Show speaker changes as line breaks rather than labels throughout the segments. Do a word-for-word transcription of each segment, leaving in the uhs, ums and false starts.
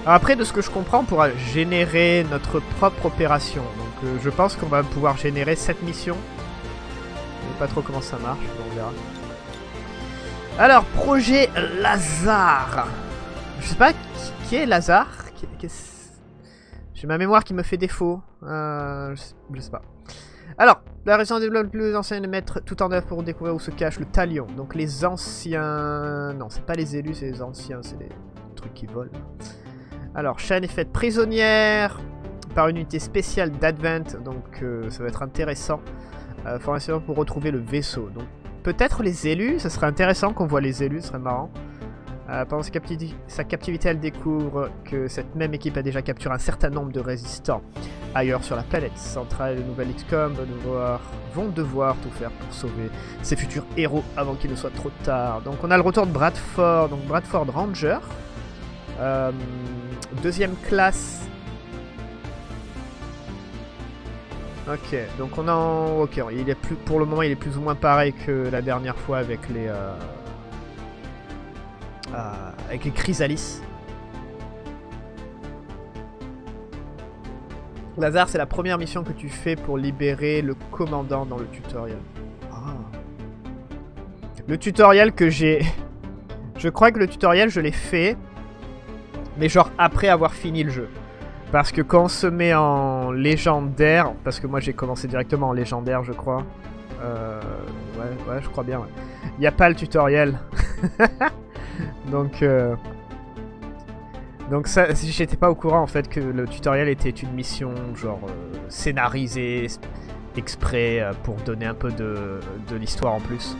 Alors après, de ce que je comprends, on pourra générer notre propre opération. Donc euh, je pense qu'on va pouvoir générer cette mission. Je sais pas trop comment ça marche, on verra. Alors, projet Lazare. Je sais pas qui, qui est Lazare. J'ai ma mémoire qui me fait défaut. Euh, je, sais, je sais pas. Alors, la région développe plus anciens de mettre tout en œuvre pour découvrir où se cache le talion. Donc les anciens... Non, c'est pas les élus, c'est les anciens, c'est les trucs qui volent. Alors, Shen est faite prisonnière par une unité spéciale d'Advent, donc euh, ça va être intéressant. Euh, formation pour retrouver le vaisseau. Donc peut-être les élus, ça serait intéressant qu'on voit les élus, ce serait marrant. Euh, pendant sa, capti sa captivité, elle découvre que cette même équipe a déjà capturé un certain nombre de résistants ailleurs sur la planète centrale. Les nouvelles X COM vont devoir, vont devoir tout faire pour sauver ces futurs héros avant qu'il ne soit trop tard. Donc on a le retour de Bradford, donc Bradford Ranger. Euh, deuxième classe. Ok, donc on en... Ok, il est plus... pour le moment il est plus ou moins pareil que la dernière fois avec les... Euh... Euh, avec les Chrysalis. Lazare, c'est la première mission que tu fais pour libérer le commandant dans le tutoriel. Ah. Le tutoriel que j'ai... Je crois que le tutoriel, je l'ai fait, mais genre après avoir fini le jeu. Parce que quand on se met en légendaire, parce que moi j'ai commencé directement en légendaire, je crois. Euh, ouais, ouais, je crois bien. Il n'y a pas le tutoriel. Donc, euh, donc ça, j'étais pas au courant en fait que le tutoriel était une mission genre euh, scénarisée exprès euh, pour donner un peu de, de l'histoire en plus.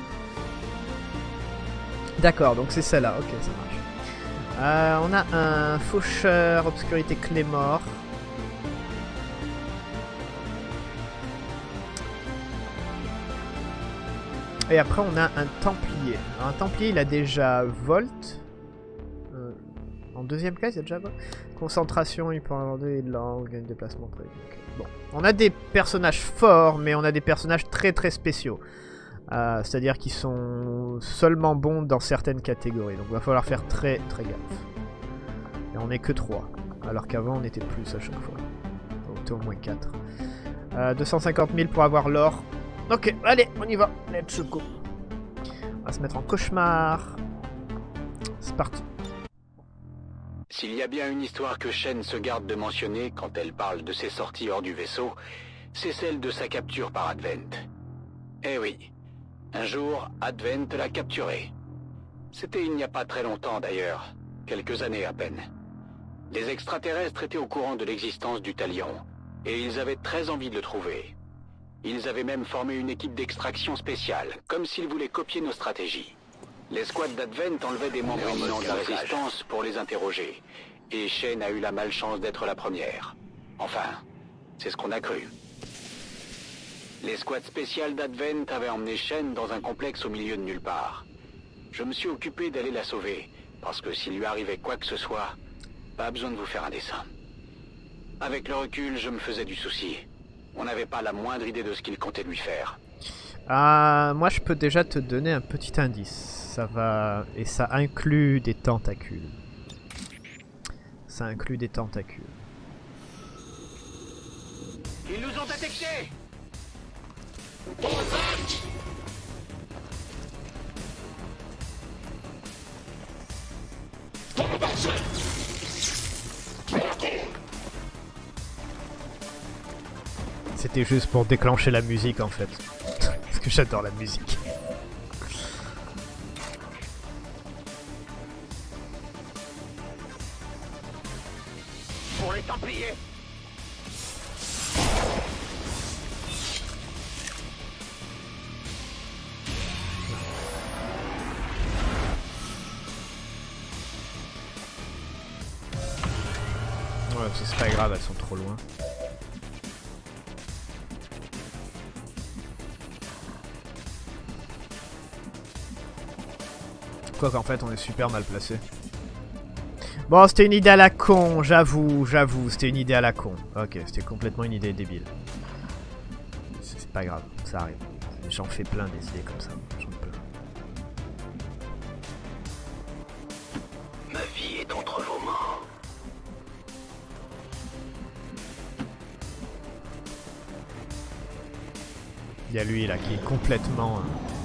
D'accord, donc c'est celle-là, ok, ça marche. Euh, on a un faucheur, obscurité Clémor. Et après on a un Templier. Alors, un Templier il a déjà Volt. Euh, en deuxième classe il a déjà Volt. Concentration, il peut avoir des langues, un déplacement prévu. Okay. Bon. On a des personnages forts, mais on a des personnages très très spéciaux. Euh, C'est-à-dire qu'ils sont seulement bons dans certaines catégories. Donc il va falloir faire très très gaffe. Et on n'est que trois. Alors qu'avant on était plus à chaque fois. On était au moins quatre. Euh, deux cent cinquante mille pour avoir l'or. Ok, allez, on y va. Let's go. On va se mettre en cauchemar. C'est parti.
S'il y a bien une histoire que Shen se garde de mentionner quand elle parle de ses sorties hors du vaisseau, c'est celle de sa capture par Advent. Eh oui, un jour, Advent l'a capturé. C'était il n'y a pas très longtemps d'ailleurs, quelques années à peine. Les extraterrestres étaient au courant de l'existence du talion, et ils avaient très envie de le trouver. Ils avaient même formé une équipe d'extraction spéciale, comme s'ils voulaient copier nos stratégies. Les squads d'Advent enlevaient des membres éminents de la résistance pour les interroger, et Shen a eu la malchance d'être la première. Enfin, c'est ce qu'on a cru. Les squads spéciales d'Advent avaient emmené Shen dans un complexe au milieu de nulle part. Je me suis occupé d'aller la sauver, parce que s'il lui arrivait quoi que ce soit, pas besoin de vous faire un dessin. Avec le recul, je me faisais du souci. On n'avait pas la moindre idée de ce qu'il comptait lui faire.
Ah, moi je peux déjà te donner un petit indice. Ça va... Et ça inclut des tentacules. Ça inclut des tentacules.
Ils nous ont détectés!
C'était juste pour déclencher la musique en fait. Parce que j'adore la musique.
Pour les Templiers!
Ouais, c'est pas grave, elles sont trop loin. Quoi qu'en fait on est super mal placé. Bon, c'était une idée à la con, j'avoue, j'avoue, c'était une idée à la con. Ok, c'était complètement une idée débile. C'est pas grave, ça arrive. J'en fais plein des idées comme ça, j'en plein.
Ma vie est entre vos mains.
Il y a lui là qui est complètement...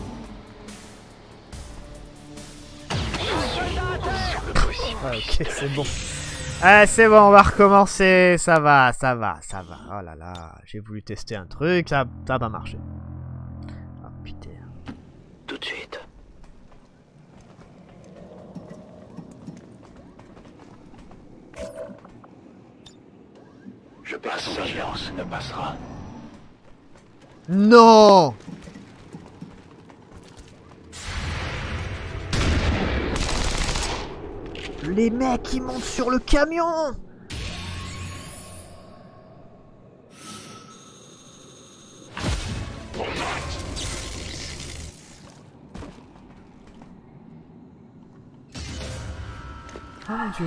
Ah, ok, c'est bon. Ah, c'est bon, on va recommencer. Ça va, ça va, ça va. Oh là là, j'ai voulu tester un truc, ça n'a pas marché. Oh putain.
Tout de suite. Je passe, son vigilance ne passera.
Non! Les mecs, ils montent sur le camion! Oh mon Dieu.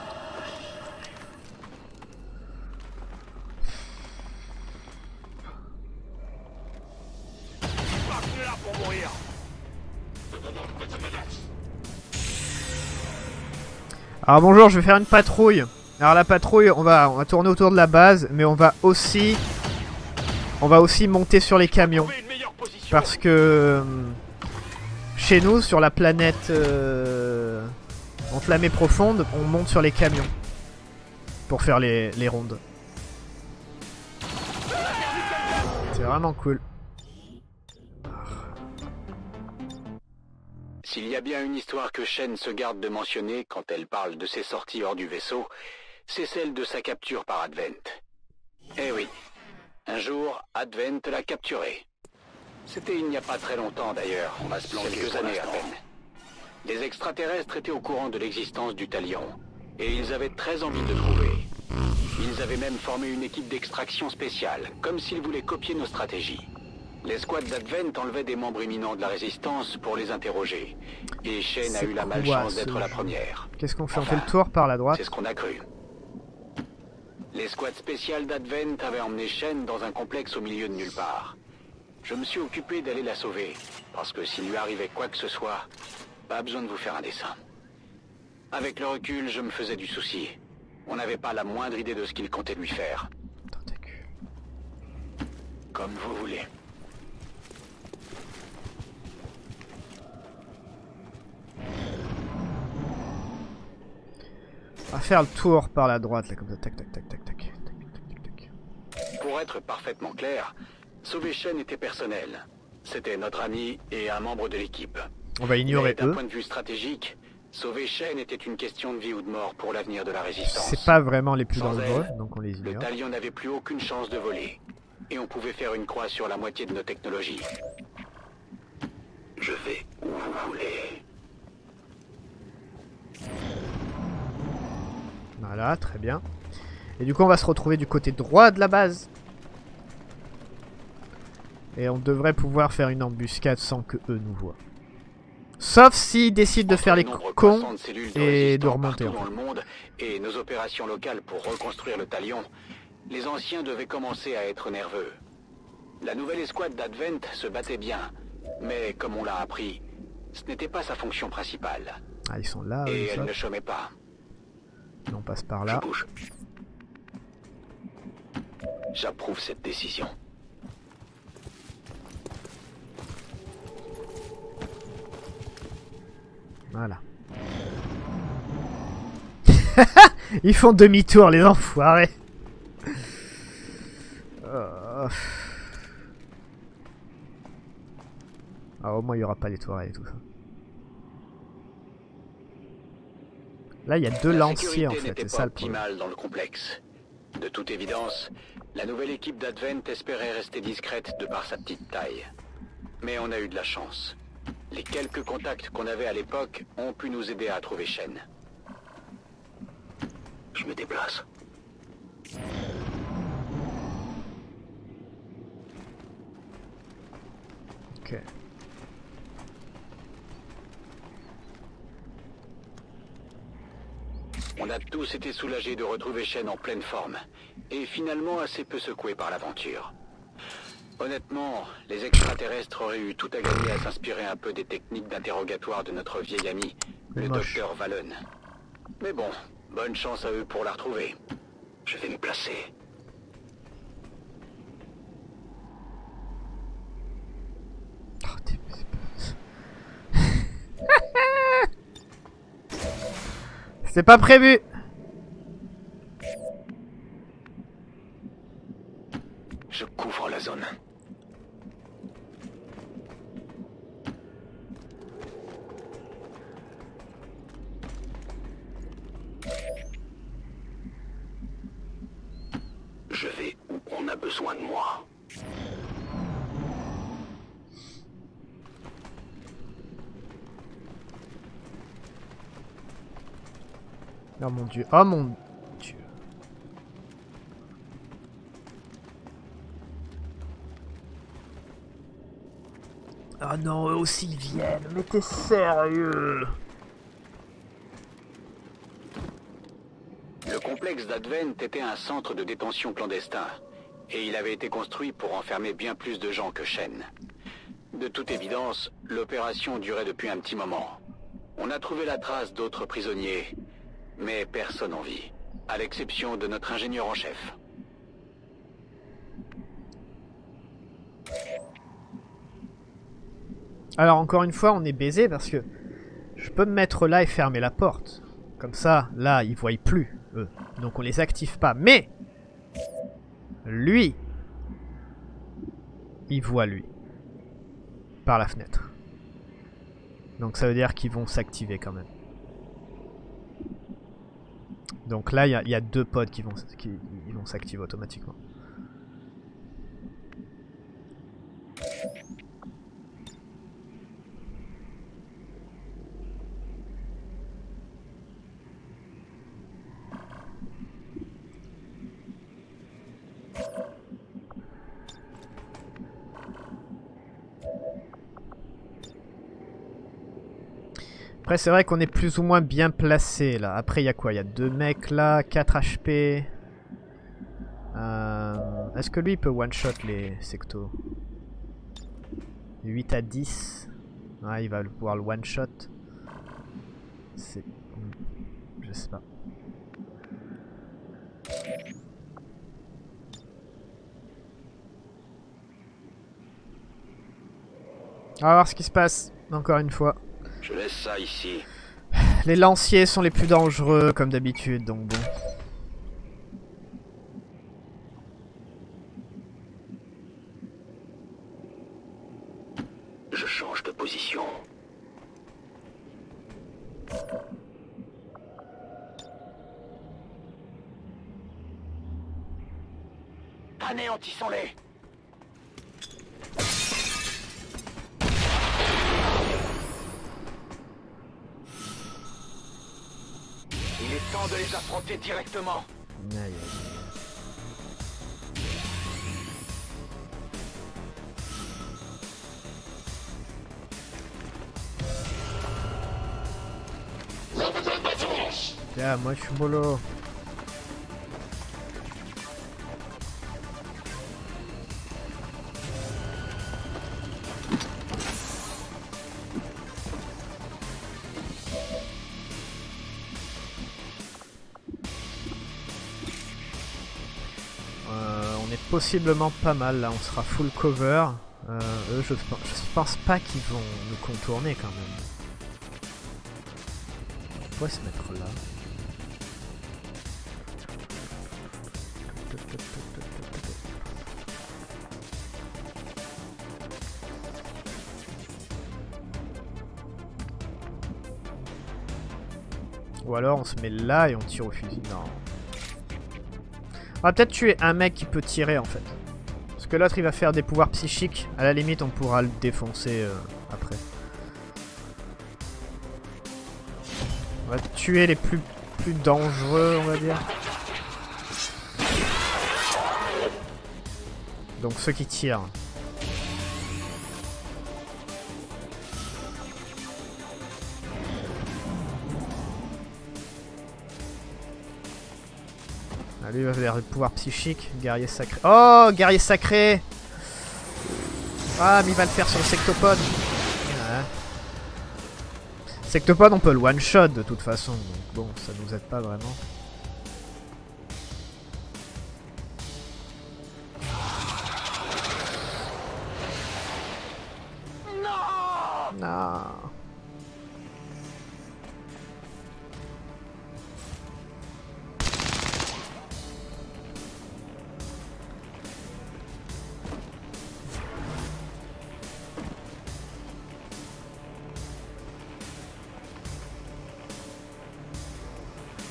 Alors bonjour, je vais faire une patrouille. Alors la patrouille, on va, on va tourner autour de la base, mais on va aussi, on va aussi monter sur les camions, parce que euh, chez nous, sur la planète euh, enflammée profonde, on monte sur les camions pour faire les, les rondes. C'est vraiment cool.
S'il y a bien une histoire que Shen se garde de mentionner quand elle parle de ses sorties hors du vaisseau, c'est celle de sa capture par Advent. Eh oui, un jour, Advent l'a capturé. C'était il n'y a pas très longtemps d'ailleurs, on va se planter quelques années à peine. Les extraterrestres étaient au courant de l'existence du Talion, et ils avaient très envie de le trouver. Ils avaient même formé une équipe d'extraction spéciale, comme s'ils voulaient copier nos stratégies. Les squads d'Advent enlevaient des membres imminents de la résistance pour les interroger. Et Shen a eu la malchance d'être la première.
Qu'est-ce qu'on fait? On fait le tour par la droite?
C'est ce qu'on a cru. Les squads spéciales d'Advent avaient emmené Shen dans un complexe au milieu de nulle part. Je me suis occupé d'aller la sauver, parce que s'il lui arrivait quoi que ce soit, pas besoin de vous faire un dessin. Avec le recul, je me faisais du souci. On n'avait pas la moindre idée de ce qu'il comptait lui faire. Comme vous voulez.
On va faire le tour par la droite, là, comme ça. Tac, tac, tac, tac, tac, tac, tac, tac.
Pour être parfaitement clair, sauver Shen était personnel. C'était notre ami et un membre de l'équipe.
On va ignorer eux.
D'un point de vue stratégique, sauver Shen était une question de vie ou de mort pour l'avenir de la résistance.
C'est pas vraiment les plus
Sans
dangereux,
elle,
donc on les ignore.
Le Talion n'avait plus aucune chance de voler. Et on pouvait faire une croix sur la moitié de nos technologies. Je vais où vous voulez.
Voilà, très bien. Et du coup, on va se retrouver du côté droit de la base. Et on devrait pouvoir faire une embuscade sans que eux nous voient. Sauf s'ils décident de faire les cons et de remonter.
Dans le monde et nos opérations locales pour reconstruire le Talion, les anciens devaient commencer à être nerveux. La nouvelle escouade d'Advent se battait bien, mais comme on l'a appris, ce n'était pas sa fonction principale.
Ah, ils sont là.
Et
oui,
elle
ça.
ne chômait pas.
On passe par là.
Je bouge. J'approuve cette décision.
Voilà. Ils font demi-tour, les enfoirés. Euh... Ah, au moins, il n'y aura pas les toilettes et tout ça. Là, il y a deux lanciers, en fait. C'est ça le problème.
Dans le complexe. De toute évidence, la nouvelle équipe d'Advent espérait rester discrète de par sa petite taille. Mais on a eu de la chance. Les quelques contacts qu'on avait à l'époque ont pu nous aider à trouver Shen. Je me déplace.
Ok.
On a tous été soulagés de retrouver Shen en pleine forme, et finalement assez peu secoués par l'aventure. Honnêtement, les extraterrestres auraient eu tout à gagner à s'inspirer un peu des techniques d'interrogatoire de notre vieil ami, le docteur Vallon. Mais bon, bonne chance à eux pour la retrouver. Je vais me placer.
C'est pas prévu.
Je couvre la zone. Je vais où on a besoin de moi.
Oh mon dieu, oh mon dieu. Ah non, eux aussi ils viennent, mais t'es sérieux?
Le complexe d'Advent était un centre de détention clandestin, et il avait été construit pour enfermer bien plus de gens que Shen. De toute évidence, l'opération durait depuis un petit moment. On a trouvé la trace d'autres prisonniers, mais personne en vit, à l'exception de notre ingénieur en chef.
Alors encore une fois, on est baisé parce que je peux me mettre là et fermer la porte. Comme ça, là, ils voient plus, eux. Donc on les active pas. Mais lui, il voit lui. Par la fenêtre. Donc ça veut dire qu'ils vont s'activer quand même. Donc là, il y, y a deux pods qui vont, qui ils vont s'activer automatiquement. Après c'est vrai qu'on est plus ou moins bien placé là. Après il y a quoi? Il y a deux mecs là, quatre H P. Euh, Est-ce que lui il peut one shot les sectos? huit à dix. Ouais, il va pouvoir le one shot. C'est... Je sais pas. On va voir ce qui se passe, encore une fois.
Je laisse ça ici.
Les lanciers sont les plus dangereux, comme d'habitude, donc bon.
Je change de position. Anéantissons-les. Il est temps de les affronter directement.
Aïe, aïe, aïe. Tiens, moi je suis mollo. Euh, on est possiblement pas mal là, on sera full cover. Euh, eux, je, je pense pas qu'ils vont nous contourner quand même. On pourrait se mettre là. Ou alors on se met là et on tire au fusil. Non. On va peut-être tuer un mec qui peut tirer en fait. Parce que l'autre il va faire des pouvoirs psychiques. À la limite on pourra le défoncer euh, après. On va tuer les plus, plus dangereux on va dire. Donc ceux qui tirent. Ah, lui il va faire le pouvoir psychique, guerrier sacré. Oh, guerrier sacré! Ah, mais il va le faire sur le sectopode. Ouais. Sectopode, on peut le one shot de toute façon. Donc bon, ça nous aide pas vraiment. Non!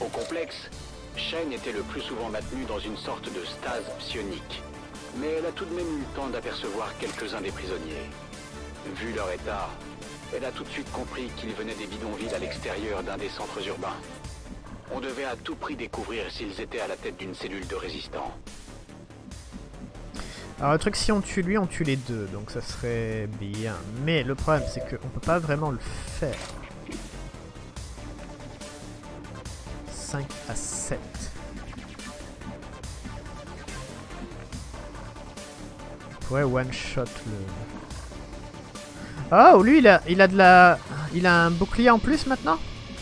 Au complexe, Shen était le plus souvent maintenue dans une sorte de stase psionique. Mais elle a tout de même eu le temps d'apercevoir quelques-uns des prisonniers. Vu leur état, elle a tout de suite compris qu'ils venaient des bidonvilles à l'extérieur d'un des centres urbains. On devait à tout prix découvrir s'ils étaient à la tête d'une cellule de résistants.
Alors le truc, si on tue lui, on tue les deux, donc ça serait bien. Mais le problème, c'est qu'on peut pas vraiment le faire. cinq à sept. On pourrait one shot le... Oh, lui il a, il a de la... Il a un bouclier en plus maintenant?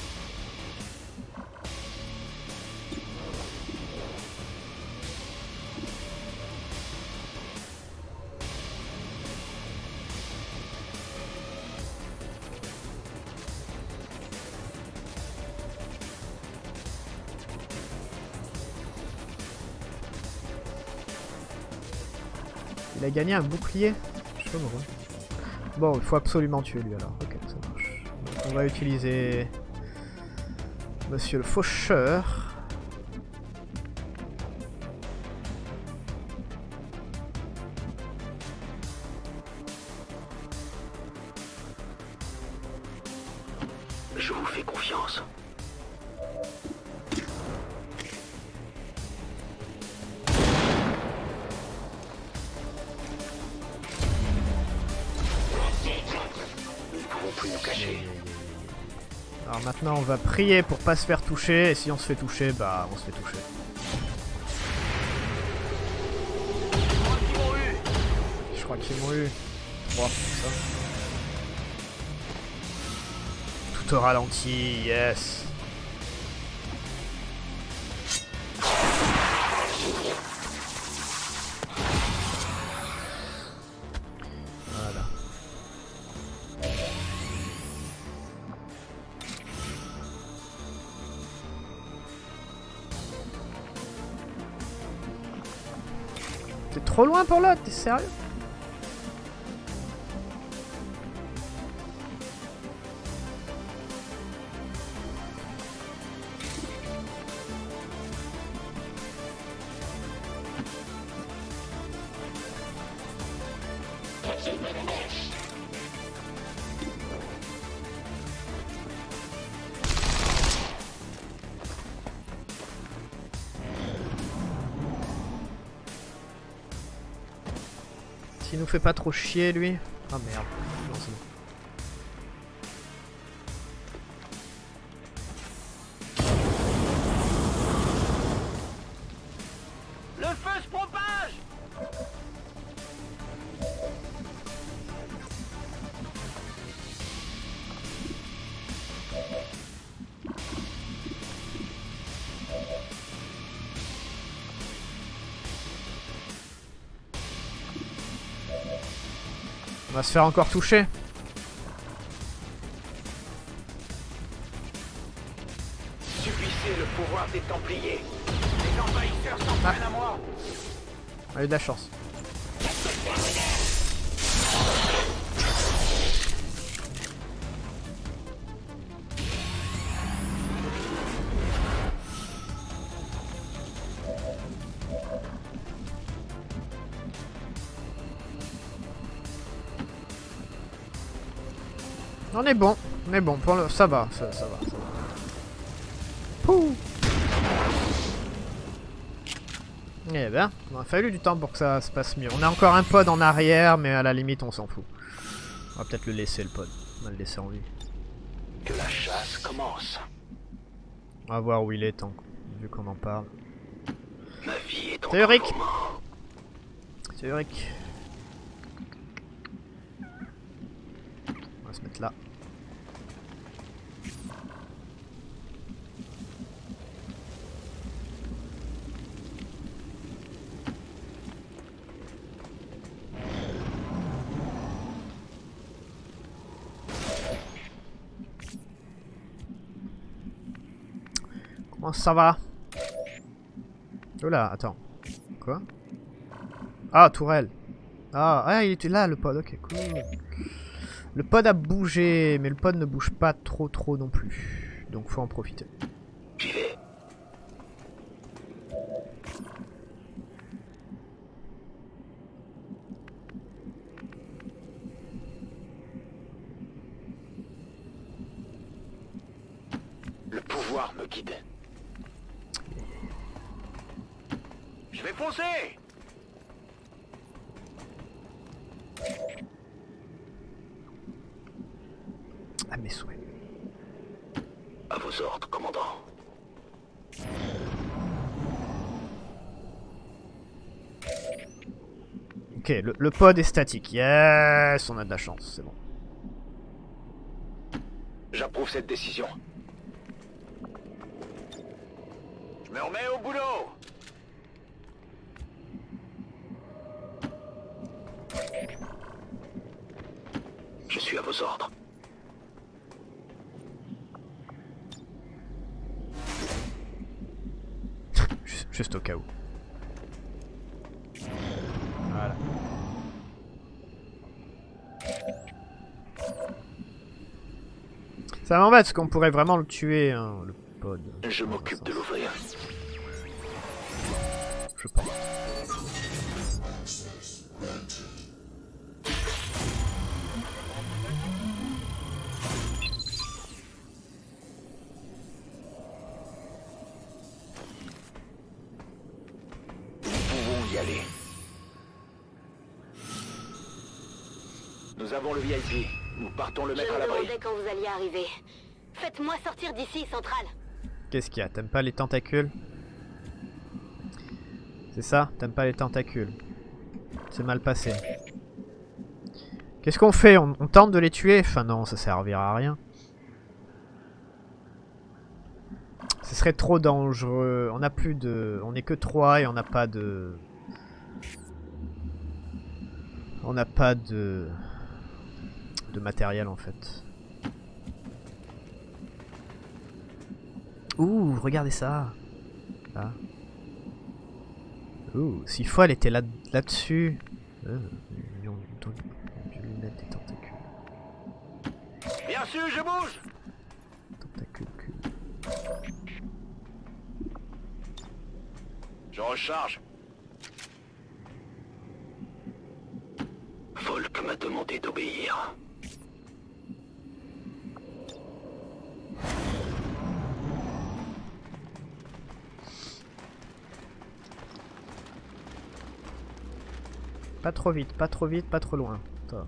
Il a gagné un bouclier. Je sais pas pourquoi. Bon, il faut absolument tuer lui alors. Ok, ça marche. Donc, on va utiliser Monsieur le Faucheur.
Je vous fais confiance.
Alors maintenant on va prier pour pas se faire toucher, et si on se fait toucher, bah on se fait toucher. Je crois qu'ils m'ont eu. trois, ça. Tout au ralenti, yes. Voilà. T'es trop loin pour l'autre, t'es sérieux? S'il nous fait pas trop chier lui. Ah merde. Non, c'est bon.
Le feu se propage!
On va se faire encore toucher.
Subissez le pouvoir des Templiers. Les envahisseurs s'en prennent à moi.
On a eu de la chance. On est bon, on est bon, pour le... ça va, ça, ça va, ça va. Pouh. Eh ben, il a fallu du temps pour que ça se passe mieux. On a encore un pod en arrière, mais à la limite on s'en fout. On va peut-être le laisser le pod, on va le laisser en vie.
Que la chasse commence.
On va voir où il est, tant vu qu'on en parle.
Ma vie est en
Salut Rick.
moment.
Salut Rick. On va se mettre là. Comment ça va? Oh là, attends. Quoi? Ah, tourelle. Ah, ah, il était là le pod, ok, cool. Le pod a bougé, mais le pod ne bouge pas trop trop non plus. Donc faut en profiter.
J'y vais. liquide. Je vais foncer!
À mes souhaits.
À vos ordres, commandant.
Ok, le, le pod est statique. Yes, on a de la chance, c'est bon.
J'approuve cette décision. Je me remets au boulot. Je suis à vos ordres.
juste, juste au cas où. Voilà. Ça m'embête parce qu'on pourrait vraiment le tuer, hein, le pod.
Je m'occupe de l'ouvrir.
Je pense.
Y aller. Nous avons le V I P. Nous partons le mettre
Je
à
me
l'abri.
demandais quand vous alliez arriver. Faites-moi sortir d'ici, Centrale.
Qu'est-ce qu'il y a? T'aimes pas les tentacules? C'est ça? T'aimes pas les tentacules? C'est mal passé. Qu'est-ce qu'on fait? on, on tente de les tuer? Enfin non, ça servira à rien. Ce serait trop dangereux. On a plus de... On est que trois et on n'a pas de... On n'a pas de... de matériel en fait. Ouh, regardez ça. Là. Ouh, s'il faut elle était là là-dessus. Euh, ils ont dû lui mettre des tentacules.
Bien sûr, je bouge.
Tentacules cul.
Je recharge. Volk m'a demandé d'obéir.
Pas trop vite, pas trop vite, pas trop loin. Toi.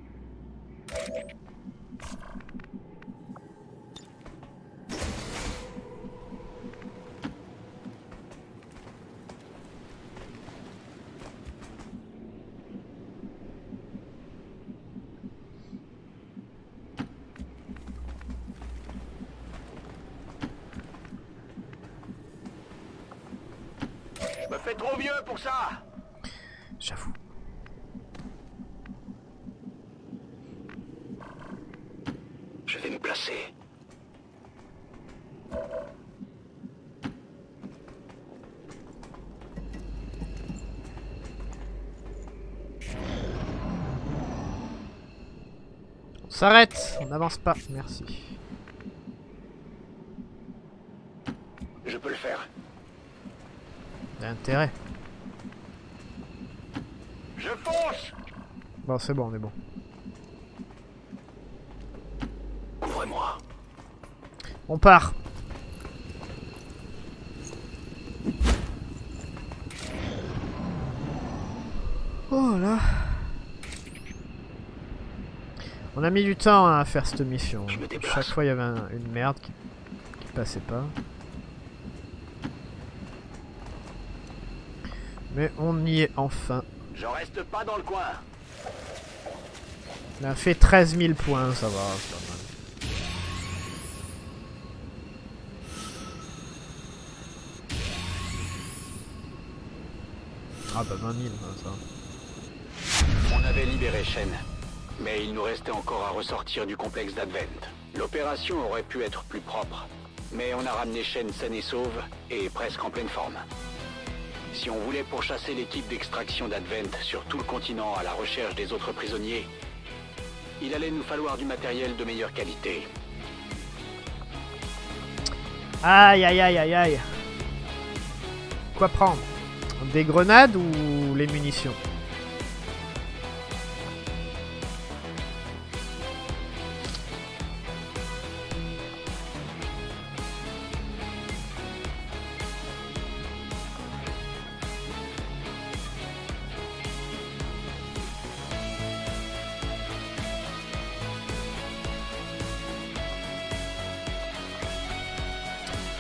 Je me fais trop vieux pour ça.
J'avoue.
Je vais me placer.
On s'arrête, on n'avance pas, merci.
Je peux le faire.
Il y a intérêt.
Je fonce.
Bon, c'est bon, on est bon.
Ouvrez-moi.
On part. Oh là. On a mis du temps à faire cette mission.
Je me déplace.
Chaque fois il y avait un- une merde qui, qui passait pas. Mais on y est enfin.
Je reste pas dans le coin.
On a fait treize mille points, ça va, c'est pas mal. Ah bah vingt mille, hein, ça.
On avait libéré Shen, mais il nous restait encore à ressortir du complexe d'Advent. L'opération aurait pu être plus propre, mais on a ramené Shen saine et sauve et presque en pleine forme. Si on voulait pourchasser l'équipe d'extraction d'Advent sur tout le continent à la recherche des autres prisonniers, il allait nous falloir du matériel de meilleure qualité.
Aïe aïe aïe aïe aïe. Quoi prendre? Des grenades ou les munitions?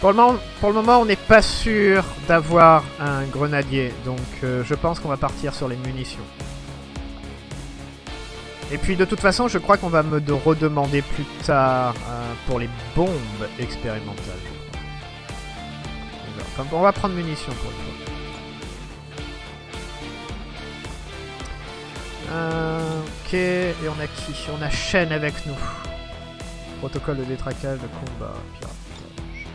Pour le moment, pour le moment on n'est pas sûr d'avoir un grenadier. Donc euh, je pense qu'on va partir sur les munitions. Et puis de toute façon, je crois qu'on va me de redemander plus tard euh, pour les bombes expérimentales. Enfin, on va prendre munitions pour une fois. Euh, ok, et on a qui? On a Shen avec nous. Protocole de détraquage de combat. Piratage.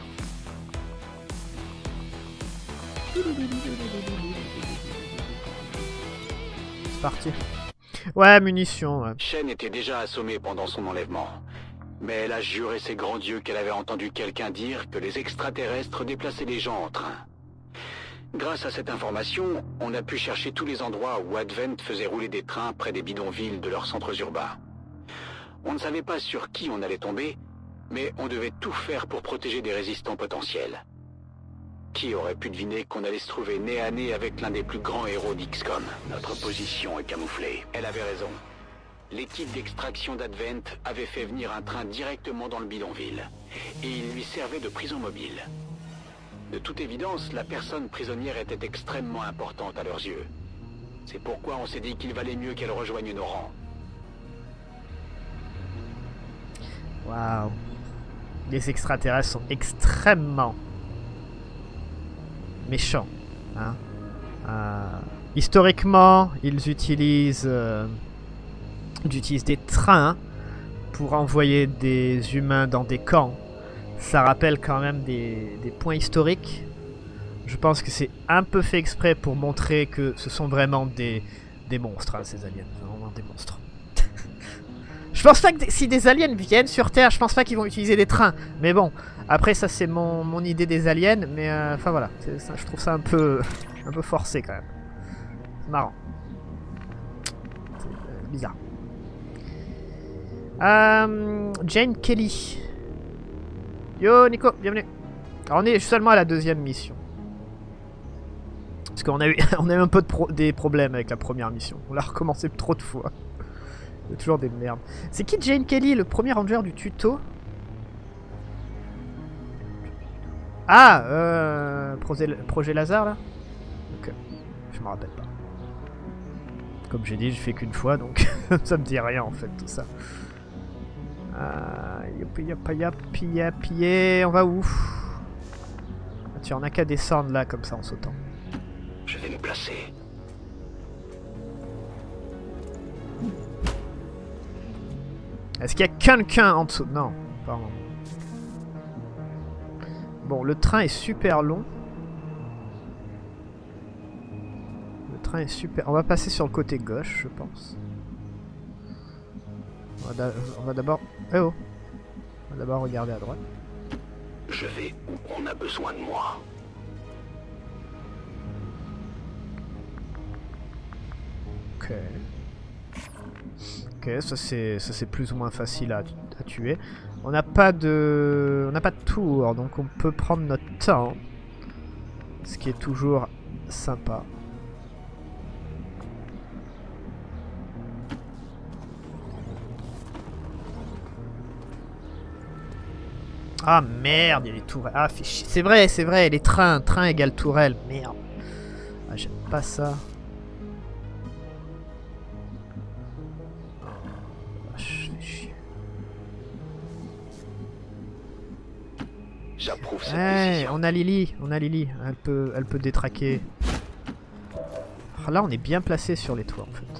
C'est parti. Ouais, munitions, ouais.
Shen était déjà assommée pendant son enlèvement. Mais elle a juré ses grands dieux qu'elle avait entendu quelqu'un dire que les extraterrestres déplaçaient les gens en train. Grâce à cette information, on a pu chercher tous les endroits où Advent faisait rouler des trains près des bidonvilles de leurs centres urbains. On ne savait pas sur qui on allait tomber, mais on devait tout faire pour protéger des résistants potentiels. Qui aurait pu deviner qu'on allait se trouver nez à nez avec l'un des plus grands héros d'X COM? Notre position est camouflée. Elle avait raison. L'équipe d'extraction d'Advent avait fait venir un train directement dans le bidonville, et il lui servait de prison mobile. De toute évidence, la personne prisonnière était extrêmement importante à leurs yeux. C'est pourquoi on s'est dit qu'il valait mieux qu'elle rejoigne nos rangs.
Waouh. Les extraterrestres sont extrêmement méchants. Hein. Euh, historiquement, ils utilisent, euh, ils utilisent des trains pour envoyer des humains dans des camps. Ça rappelle quand même des, des points historiques. Je pense que c'est un peu fait exprès pour montrer que ce sont vraiment des, des monstres, hein, ces aliens. Vraiment des monstres. Je pense pas que si des aliens viennent sur Terre, je pense pas qu'ils vont utiliser des trains. Mais bon, après ça c'est mon, mon idée des aliens. Mais enfin euh, voilà, ça, je trouve ça un peu, un peu forcé quand même. C'est marrant. C'est euh, bizarre. Euh, Jane Kelly. Yo Nico, bienvenue. Alors on est seulement à la deuxième mission. Parce qu'on a eu, on a eu un peu de pro des problèmes avec la première mission. On l'a recommencé trop de fois. Il y a toujours des merdes. C'est qui Jane Kelly, le premier ranger du tuto? Ah, euh, projet, projet Lazare là. Ok, je me rappelle pas. Comme j'ai dit, je fais qu'une fois, donc ça me dit rien en fait tout ça. Ah, yop, yop, yop, yop, yop, on va où? Ah, tu en as qu'à descendre là comme ça en sautant.
Je vais me placer.
Est-ce qu'il y a quelqu'un en dessous? Non, pardon. Bon, le train est super long. Le train est super... On va passer sur le côté gauche, je pense. On va d'abord... Eh oh! On va d'abord regarder à droite.
Je vais où on a besoin de moi.
Ok. Ok, ça c'est ça c'est plus ou moins facile à, à tuer. On n'a pas de... On n'a pas de tour, donc on peut prendre notre temps. Ce qui est toujours sympa. Ah merde, il y a les tourelles. Ah, c'est vrai, c'est vrai, les trains, train égale tourelle. Merde. Ah, j'aime pas ça.
J'approuve cette
hey,
décision.
On a Lily, on a Lily. Elle peut, elle peut détraquer. Oh, là, on est bien placé sur les toits en fait.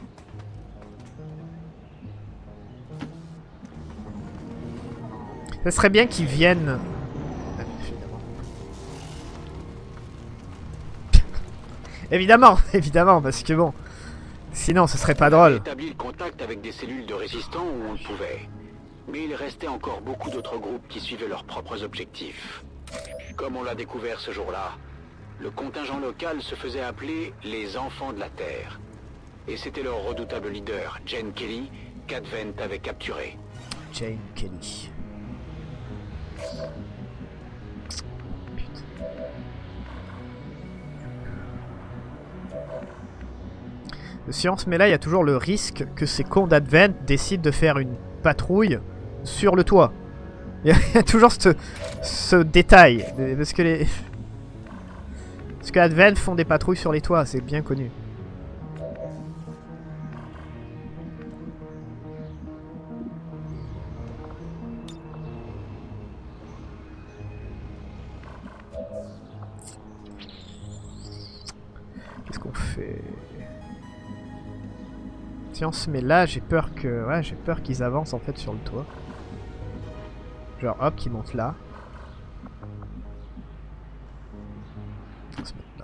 Ça serait bien qu'ils viennent. Évidemment, évidemment, parce que bon, sinon ce serait pas drôle.
On a établi le contact avec des cellules de résistants où on le pouvait. Mais il restait encore beaucoup d'autres groupes qui suivaient leurs propres objectifs. Comme on l'a découvert ce jour-là, le contingent local se faisait appeler les Enfants de la Terre. Et c'était leur redoutable leader, Jane Kelly, qu'Advent avait capturé.
Jane Kelly. Putain. Si on se met là, il y a toujours le risque que ces cons d'Advent décident de faire une patrouille sur le toit. Il y a toujours ce, ce détail. Parce que les... Parce que Advent font des patrouilles sur les toits, c'est bien connu. Qu'est-ce qu'on fait? Si on se met là, j'ai peur que... Ouais, j'ai peur qu'ils avancent en fait sur le toit. Genre hop, qu'ils montent là. On se met là.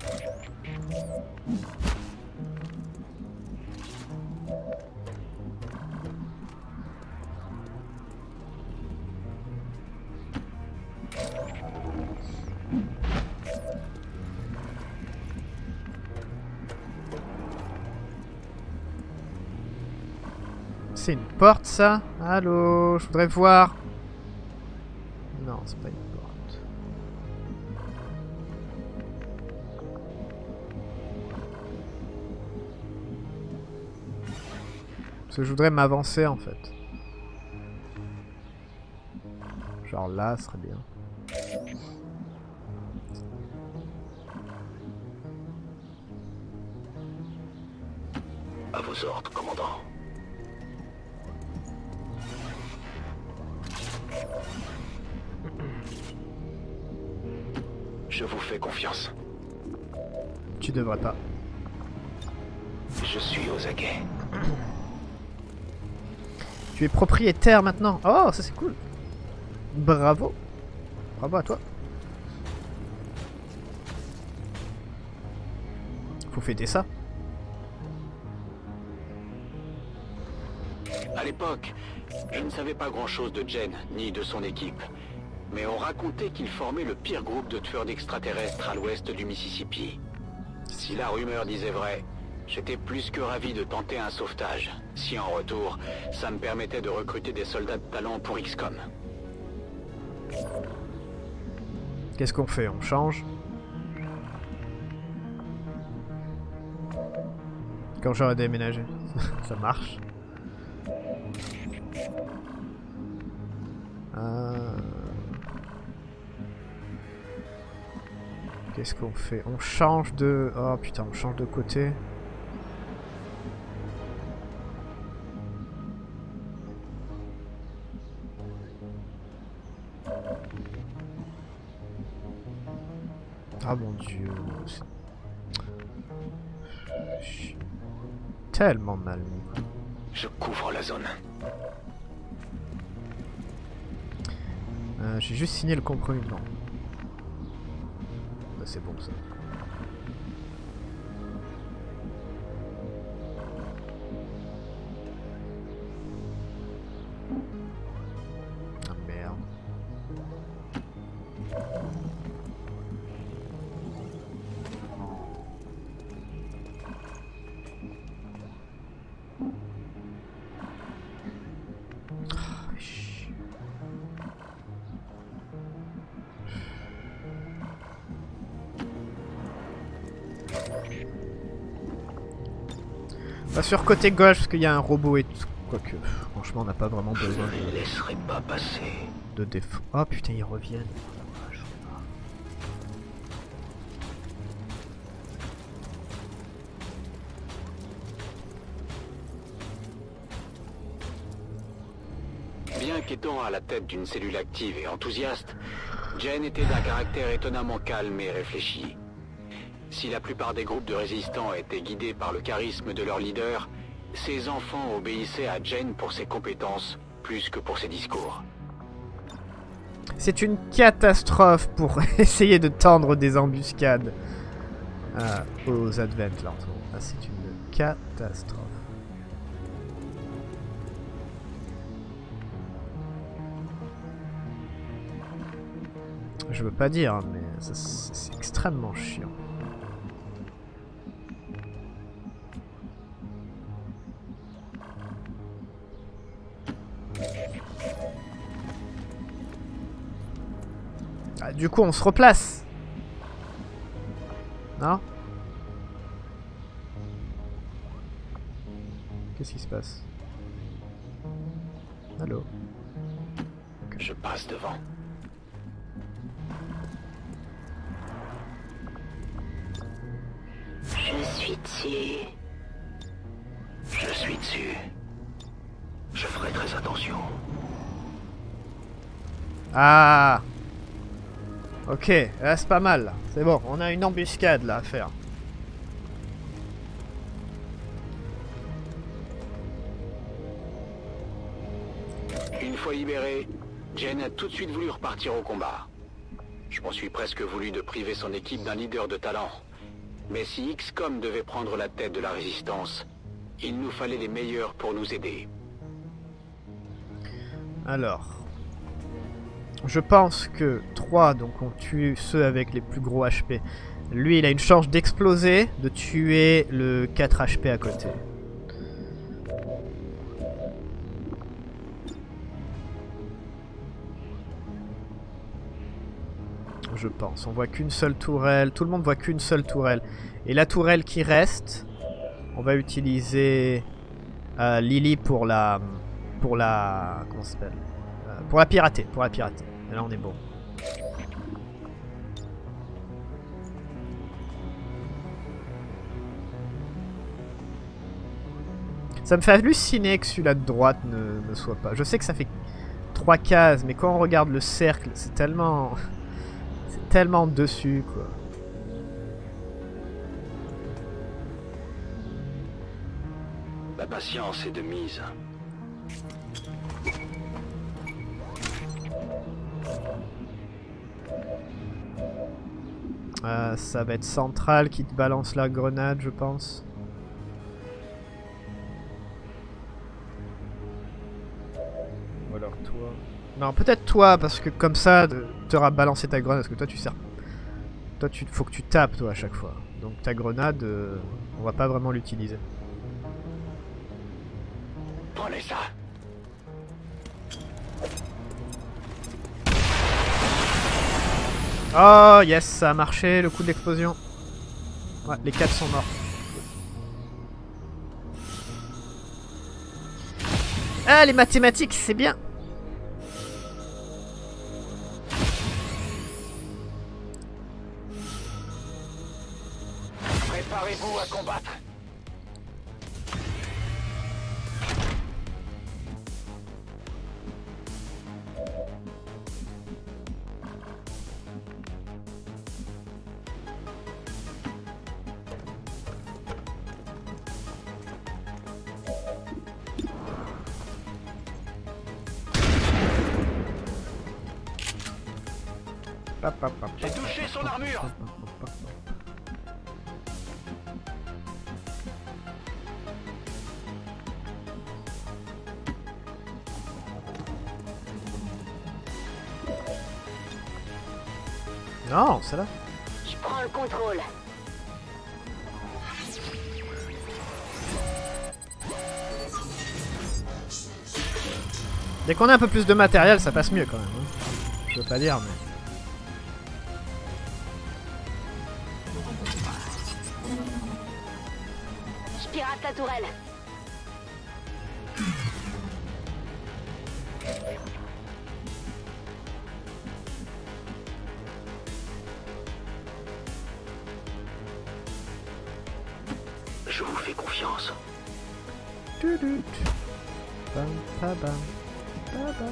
C'est une porte ça? Allô, je voudrais voir. Non, c'est pas une porte. Parce que je voudrais m'avancer en fait. Genre là, ce serait bien.
À vos ordres, commandant. Je vous fais confiance.
Tu devrais pas.
Je suis aux aguets.
Tu es propriétaire maintenant. Oh, ça c'est cool. Bravo. Bravo à toi. Faut fêter ça.
À l'époque, je ne savais pas grand-chose de Jen, ni de son équipe. Mais on racontait qu'ils formaient le pire groupe de tueurs d'extraterrestres à l'ouest du Mississippi. Si la rumeur disait vrai, j'étais plus que ravi de tenter un sauvetage, si en retour, ça me permettait de recruter des soldats de talent pour X COM.
Qu'est-ce qu'on fait? On change? Quand j'aurai déménagé. Ça marche. Euh... Qu'est-ce qu'on fait? On change de... Oh putain, on change de côté. Ah mon dieu. Tellement mal mis.
Je couvre la zone.
Euh, J'ai juste signé le compromis blanc. Bah, c'est bon ça. Ah merde. Pas sur côté gauche parce qu'il y a un robot et tout. Quoique, franchement, on n'a pas vraiment besoin
Je ne les laisserai pas passer.
de défaut. Oh putain, ils reviennent.
Bien qu'étant à la tête d'une cellule active et enthousiaste, Jen était d'un caractère étonnamment calme et réfléchi. Si la plupart des groupes de résistants étaient guidés par le charisme de leur leader, ses enfants obéissaient à Jen pour ses compétences plus que pour ses discours.
C'est une catastrophe pour essayer de tendre des embuscades euh, aux Advent là en ce moment. Ah, c'est une catastrophe. Je veux pas dire, mais c'est extrêmement chiant. Ah, du coup, on se replace. Non? Qu'est-ce qui se passe? Allô? Ok.
Je passe devant.
Je suis dessus.
Je suis dessus. Je ferai très attention.
Ah. Ok, là c'est pas mal. C'est bon, on a une embuscade là à faire.
Une fois libéré, Jen a tout de suite voulu repartir au combat. Je m'en suis presque voulu de priver son équipe d'un leader de talent. Mais si X COM devait prendre la tête de la résistance, il nous fallait les meilleurs pour nous aider.
Alors, je pense que trois, donc on tue ceux avec les plus gros H P. Lui, il a une chance d'exploser, de tuer le quatre H P à côté. Je pense. On voit qu'une seule tourelle. Tout le monde voit qu'une seule tourelle. Et la tourelle qui reste, on va utiliser euh, Lily pour la... Pour la... Comment ça s'appelle euh, Pour la pirater. Pour la pirater. Et là on est bon. Ça me fait halluciner que celui-là de droite ne, ne soit pas. Je sais que ça fait trois cases, mais quand on regarde le cercle, c'est tellement... C'est tellement dessus, quoi.
La patience est de mise.
Euh, ça va être Central qui te balance la grenade, je pense. Ou alors toi. Non, peut-être toi, parce que comme ça, tu auras balancé ta grenade, parce que toi tu sers. Toi, tu faut que tu tapes, toi, à chaque fois. Donc ta grenade, euh, on va pas vraiment l'utiliser.
Prenez ça.
Oh, yes, ça a marché, le coup de l'explosion. Ouais, les quatre sont morts. Ah, les mathématiques, c'est bien.
Préparez-vous à combattre. J'ai touché son armure.
Non, c'est là.
Je prends le contrôle.
Dès qu'on a un peu plus de matériel, ça passe mieux quand même. Hein. Je veux pas dire, mais...
Je pirate la tourelle.
Je vous fais confiance.
Tudut. Bam, pa, bam. Pa, bam.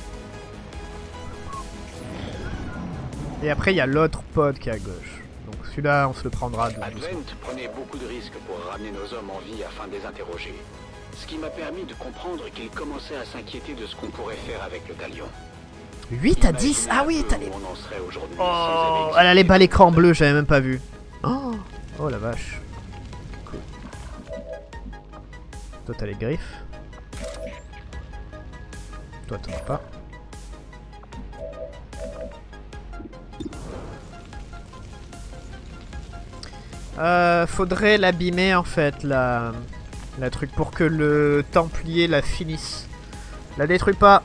Et après, il y a l'autre pod qui est à gauche. Donc celui-là, on se le prendra de
Advent prenait beaucoup de risques pour ramener nos hommes en vie afin de les interroger. Ce qui m'a permis de comprendre qu'ils commençaient à s'inquiéter de ce qu'on pourrait faire avec le talion.
huit à dix. Ah oui, t'as les...
Où on en serait aujourd'hui
Oh,
sans
elle a les balles écran bleu, j'avais même pas vu. Oh, oh la vache. Cool. Toi, t'as les griffes. Toi, t'en as pas. Euh, faudrait l'abîmer en fait, la... la truc, pour que le Templier la finisse. La détruis pas.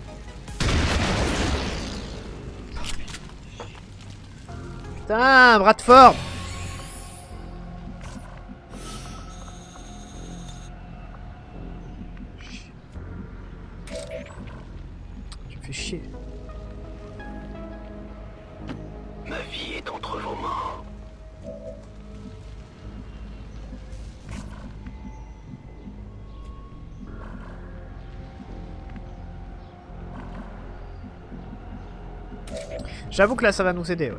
Putain, Bradford. Tu me fais chier. J'avoue que là ça va nous aider. Ouais.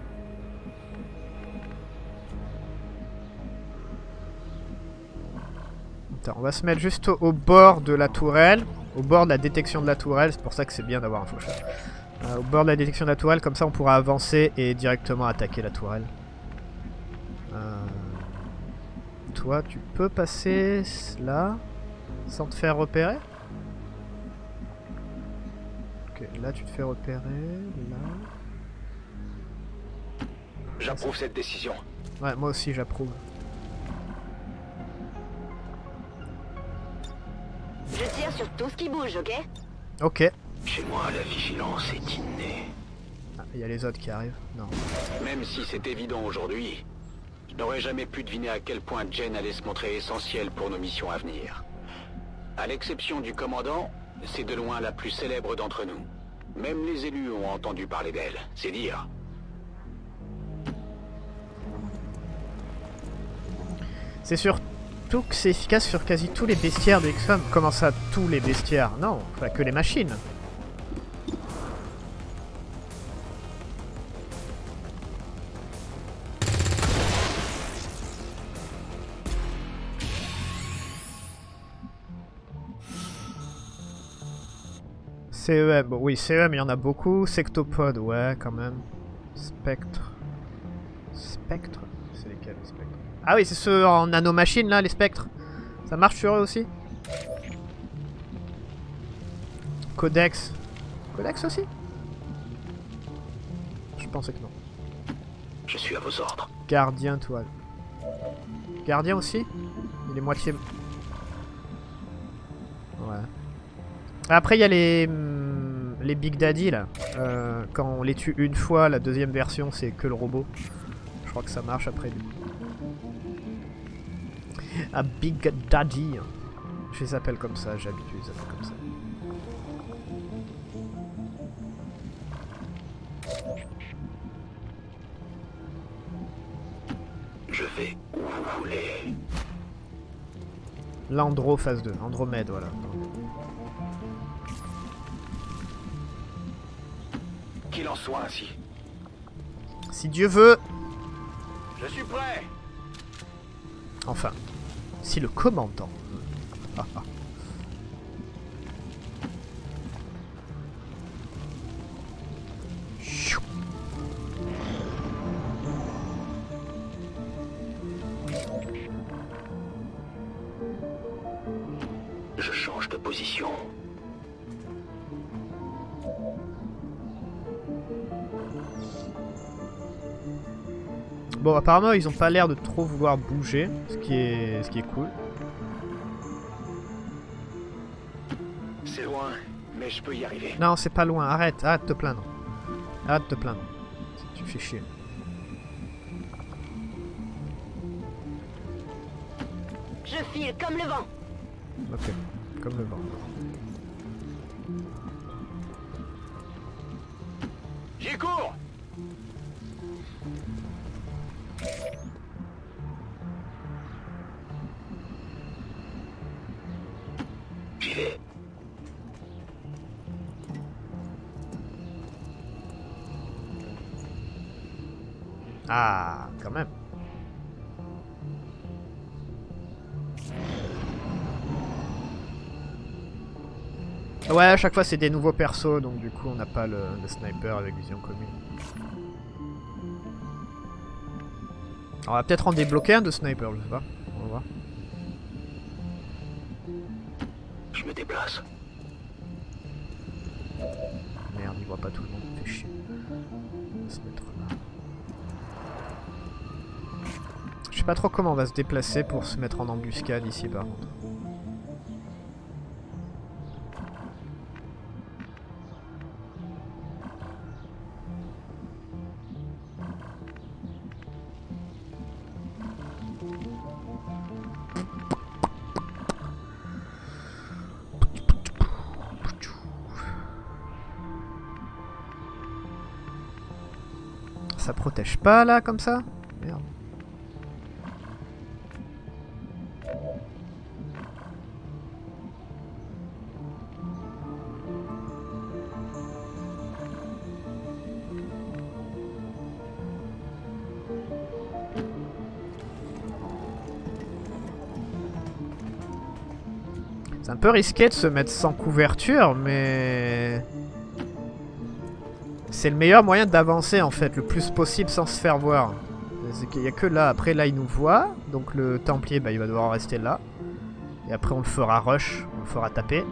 Attends, on va se mettre juste au, au bord de la tourelle. Au bord de la détection de la tourelle. C'est pour ça que c'est bien d'avoir un faucheur. Euh, au bord de la détection de la tourelle, comme ça on pourra avancer et directement attaquer la tourelle. Euh... Toi, tu peux passer là sans te faire repérer. Ok, là tu te fais repérer, là.
J'approuve cette décision.
Ouais, moi aussi j'approuve.
Je tire sur tout ce qui bouge, ok?
Ok.
Chez moi, la vigilance est innée.
Ah, il y a les autres qui arrivent. Non.
Même si c'est évident aujourd'hui, je n'aurais jamais pu deviner à quel point Jen allait se montrer essentielle pour nos missions à venir. À l'exception du commandant, c'est de loin la plus célèbre d'entre nous. Même les élus ont entendu parler d'elle, c'est dire.
C'est surtout que c'est efficace sur quasi tous les bestiaires de X COM. Comment ça, tous les bestiaires? Non, pas que les machines. C E M, bon, oui, C E M, il y en a beaucoup. Sectopode, ouais, quand même. Spectre. Spectre? C'est lesquels, les spectres? Ah oui, c'est ceux en nanomachine, là, les spectres. Ça marche sur eux aussi? Codex. Codex aussi? Je pensais que non.
Je suis à vos ordres.
Gardien toile. Gardien aussi? Il est moitié... Ouais. Après, il y a les... Les Big Daddy, là. Euh, quand on les tue une fois, la deuxième version, c'est que le robot. Je crois que ça marche après. Un Big Daddy. Je les appelle comme ça, j'ai l'habitude de les appeler comme ça.
Je vais où vous voulez.
L'Andro phase deux. Andromède, voilà.
Qu'il en soit ainsi.
Si Dieu veut.
Je suis prêt.
Enfin. Si le commandant. Ah, ah.
Je change de position.
Bon, apparemment, ils ont pas l'air de trop vouloir bouger, ce qui est, ce qui est cool.
C'est loin, mais je peux y arriver.
Non, c'est pas loin. Arrête, arrête de te plaindre. Arrête de te plaindre. Tu fais chier.
Je file comme le vent.
Ok, comme le vent.
J'y cours. J'y vais.
Ah, quand même. Ouais, à chaque fois c'est des nouveaux persos, donc du coup on n'a pas le, le sniper avec vision commune. Alors, on va peut-être en débloquer un de sniper, je sais pas. On va voir.
Je me déplace.
Merde, il voit pas tout le monde, fait chier. On va se mettre là. Je sais pas trop comment on va se déplacer pour se mettre en embuscade ici par contre. Ça protège pas là comme ça? Merde. C'est un peu risqué de se mettre sans couverture, mais... c'est le meilleur moyen d'avancer en fait, le plus possible sans se faire voir. Il n'y a que là, après là il nous voit, donc le Templier bah, il va devoir rester là. Et après on le fera rush, on le fera taper.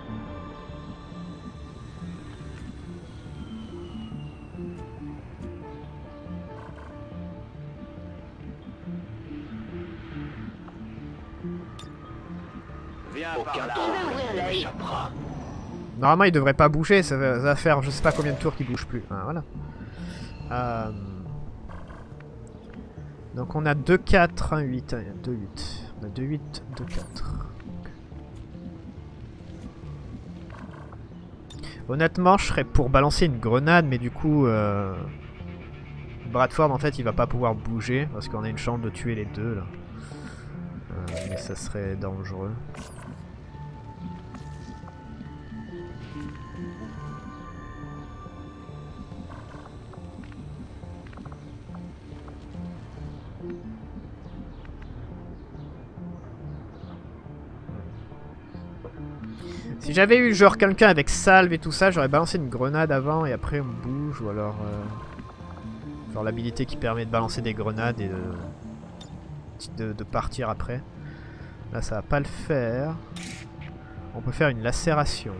Aucun temps ne m'échappera.
Normalement il devrait pas bouger, ça va, ça va faire je sais pas combien de tours qu'il bouge plus. Ah, voilà. Euh... Donc on a deux quatre, un huit, deux huit. On a deux huit, deux quatre. Honnêtement je serais pour balancer une grenade mais du coup euh... Bradford en fait il va pas pouvoir bouger parce qu'on a une chance de tuer les deux là. Euh, mais ça serait dangereux. Si j'avais eu genre quelqu'un avec salve et tout ça, j'aurais balancé une grenade avant et après on bouge ou alors euh, genre l'habilité qui permet de balancer des grenades et de, de, de partir après. Là ça va pas le faire. On peut faire une lacération.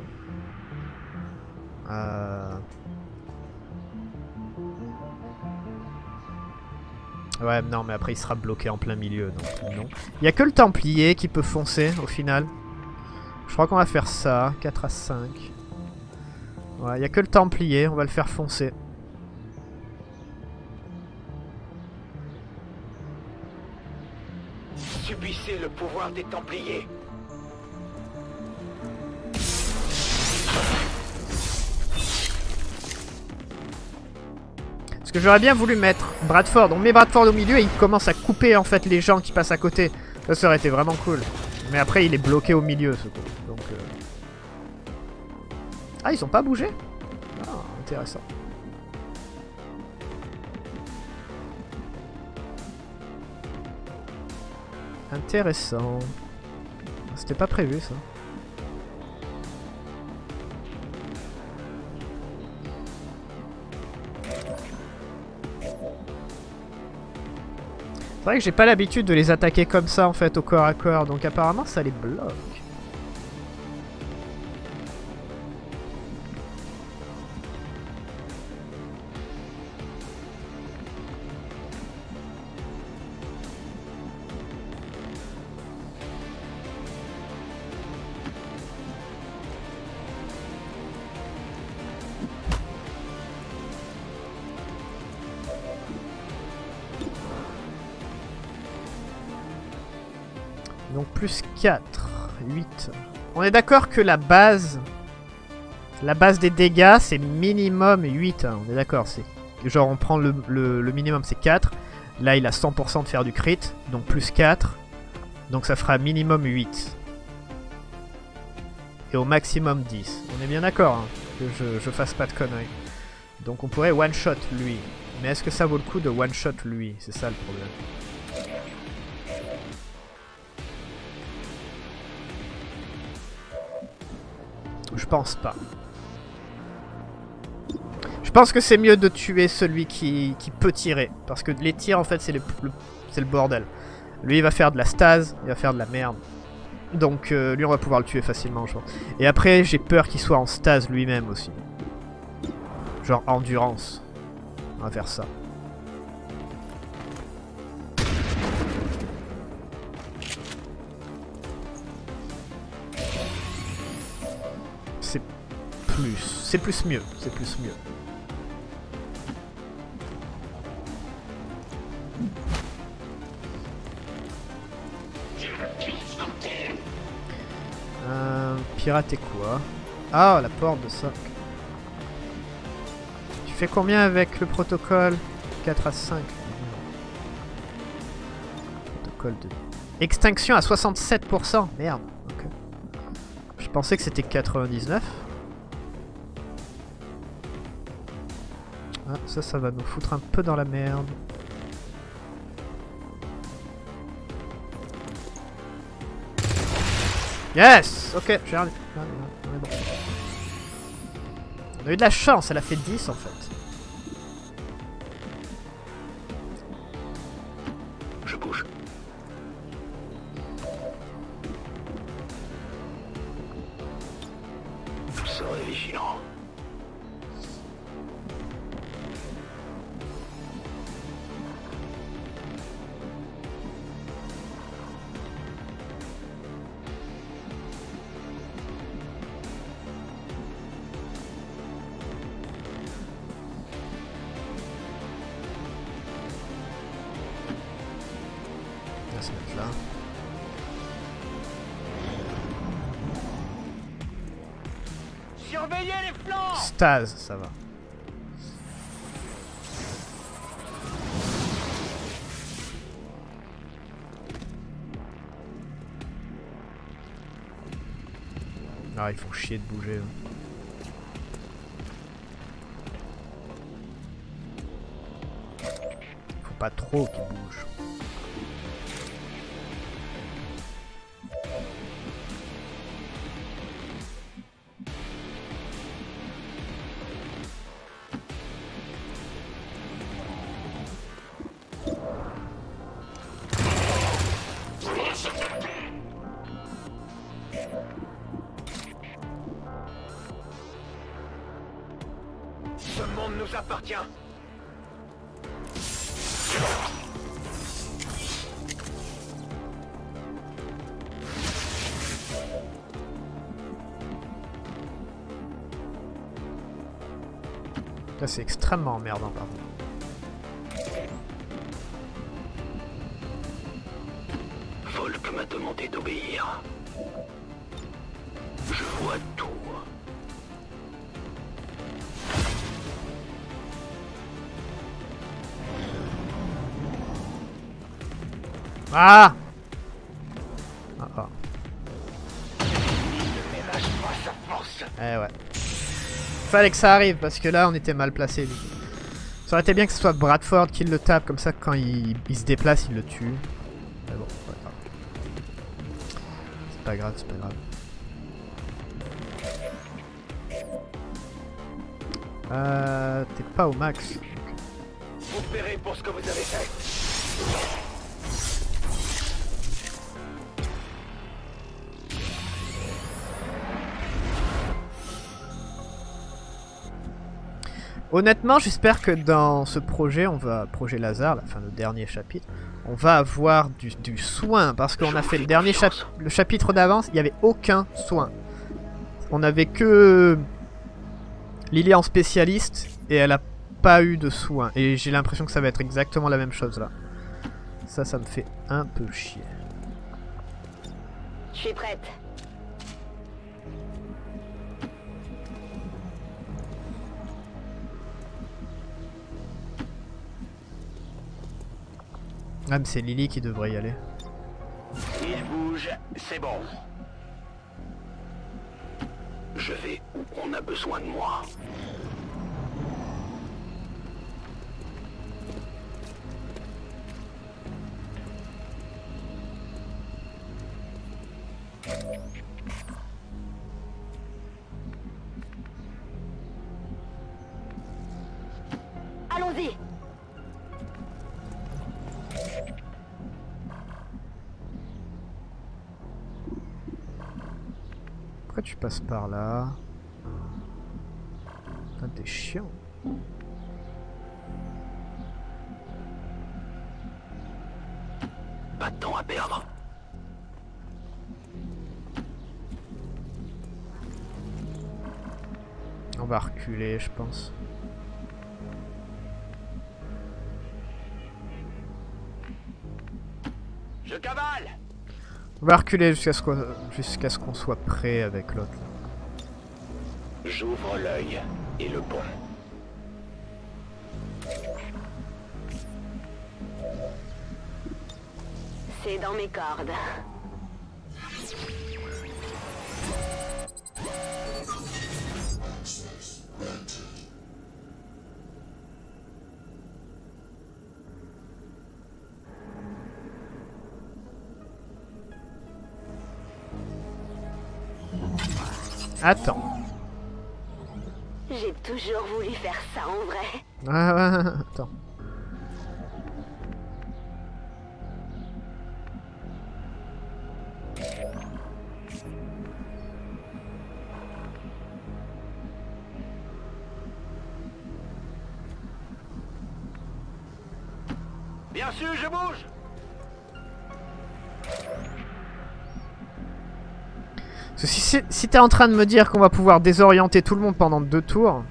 Euh... Ouais non mais après il sera bloqué en plein milieu donc non. Il y a que le Templier qui peut foncer au final. Je crois qu'on va faire ça, quatre à cinq. Ouais, il n'y a que le Templier, on va le faire foncer.
Subissez le pouvoir des Templiers.
Parce que j'aurais bien voulu mettre Bradford. On met Bradford au milieu et il commence à couper en fait les gens qui passent à côté. Ça, ça aurait été vraiment cool. Mais après il est bloqué au milieu ce coup. Donc, euh... ah ils ont pas bougé. Ah intéressant. Intéressant. C'était pas prévu ça. C'est vrai que j'ai pas l'habitude de les attaquer comme ça en fait au corps à corps, donc apparemment ça les bloque. Donc plus quatre, huit. On est d'accord que la base... La base des dégâts, c'est minimum huit. Hein, on est d'accord, c'est... Genre on prend le, le, le minimum, c'est quatre. Là, il a cent pour cent de faire du crit. Donc plus quatre. Donc ça fera minimum huit. Et au maximum dix. On est bien d'accord, hein, que je, je fasse pas de conneries. Donc on pourrait one-shot lui. Mais est-ce que ça vaut le coup de one-shot lui? C'est ça le problème. Je pense pas. Je pense que c'est mieux de tuer celui qui, qui peut tirer. Parce que les tirs, en fait, c'est le, le, le bordel. Lui, il va faire de la stase, il va faire de la merde. Donc, euh, lui, on va pouvoir le tuer facilement, je pense. Et après, j'ai peur qu'il soit en stase lui-même aussi. Genre endurance. On va faire ça. C'est plus. C'est plus mieux. C'est plus mieux. Euh, pirater quoi? Ah, la porte de ça. Tu fais combien avec le protocole? quatre à cinq. Protocole de... Extinction à soixante-sept pour cent. Merde. Okay. Je pensais que c'était quatre-vingt-dix-neuf. Ah, ça, ça va nous foutre un peu dans la merde. Yes. Ok, j'ai rien dit. Ah, on est bon. On a eu de la chance, elle a fait dix en fait.
Je bouge. Je serai vigilant.
On va se mettre là.
Surveillez les flancs!
Stase, ça va. Ah, ils font chier de bouger. Hein. Faut pas trop qu'ils bougent.
Ce monde nous appartient.
Là, c'est extrêmement emmerdant par contre.
Volk m'a demandé d'obéir. Je vois tout.
Ah, ah, ah.
Ne ménage pas sa force.
Eh ouais. Fallait que ça arrive parce que là on était mal placé. Ça aurait été bien que ce soit Bradford qui le tape, comme ça quand il, il se déplace il le tue. Mais bon, c'est pas grave. C'est pas grave, c'est pas grave. Euh, t'es pas au max.
Vous paierez pour ce que vous avez fait.
Honnêtement, j'espère que dans ce projet, on va projet Lazare, la fin le dernier chapitre, on va avoir du, du soin parce qu'on a fait le dernier chapitre, le chapitre d'avance, il n'y avait aucun soin. On avait que Lily en spécialiste et elle a pas eu de soin. Et j'ai l'impression que ça va être exactement la même chose là. Ça, ça me fait un peu chier.
Je suis prête.
Ah, mais c'est Lily qui devrait y aller.
Il bouge, c'est bon.
Je vais où on a besoin de moi.
Allons-y.
Pourquoi tu passes par là? Ah, t'es chiant.
Pas de temps à perdre.
On va reculer, je pense.
Je cavale.
On va reculer jusqu'à ce qu'on jusqu'à ce qu'on soit prêt avec l'autre.
J'ouvre l'œil et le pont.
C'est dans mes cordes.
Attends.
J'ai toujours voulu faire ça en vrai.
Ah, ouais, attends.
Bien sûr, je bouge.
Parce que si, c'est- si t'es en train de me dire qu'on va pouvoir désorienter tout le monde pendant deux tours...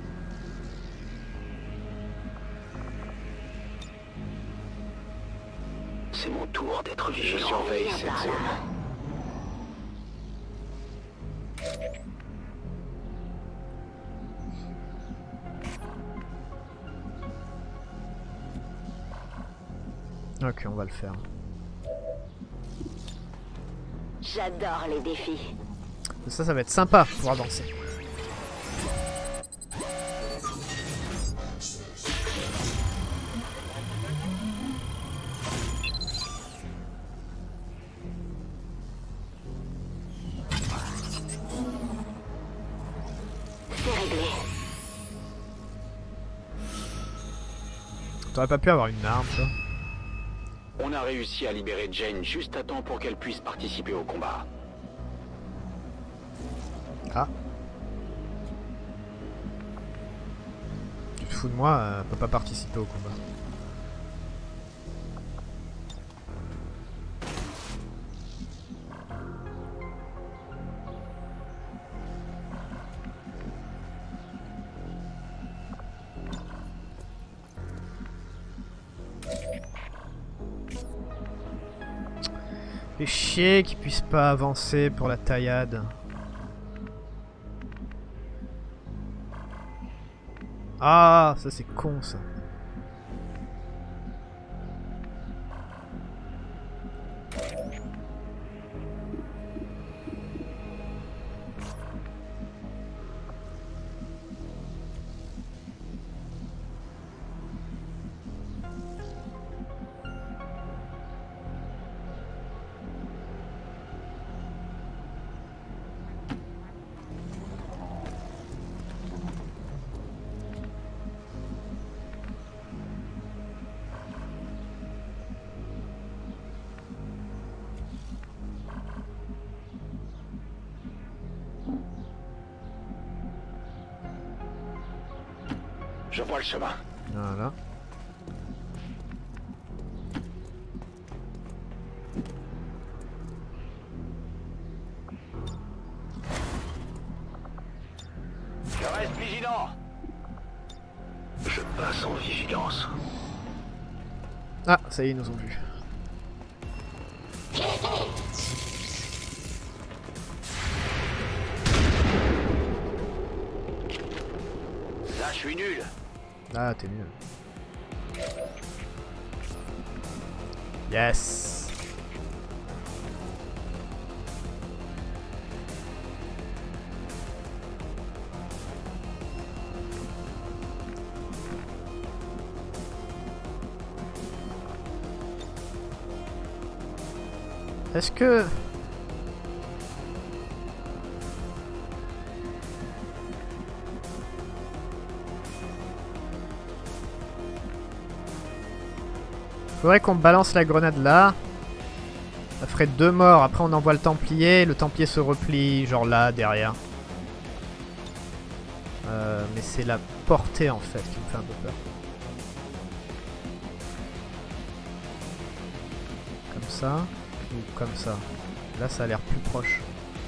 C'est mon tour d'être
Je
vigilant.
surveille
cette
cette
zone.
Ok, on va le faire.
J'adore les défis.
Ça, ça va être sympa, pouvoir danser.
C'est réglé.
T'aurais pas pu avoir une arme, toi?
On a réussi à libérer Jane juste à temps pour qu'elle puisse participer au combat.
Ah. Tu te fous de moi, euh, elle peut pas participer au combat. Fait chier qu'ils puissent pas avancer pour la taillade. Ah, ça c'est con ça.
Je vois le chemin.
Voilà.
Je reste vigilant.
Je passe en vigilance.
Ah, ça y est, ils nous ont vus.
Là, je suis nul.
Ah, t'es nul. Yes. Est-ce que... Faudrait qu'on balance la grenade là. Ça ferait deux morts. Après on envoie le Templier. Le Templier se replie genre là, derrière. Euh, mais c'est la portée en fait qui me fait un peu peur. Comme ça. Ou comme ça. Là ça a l'air plus proche.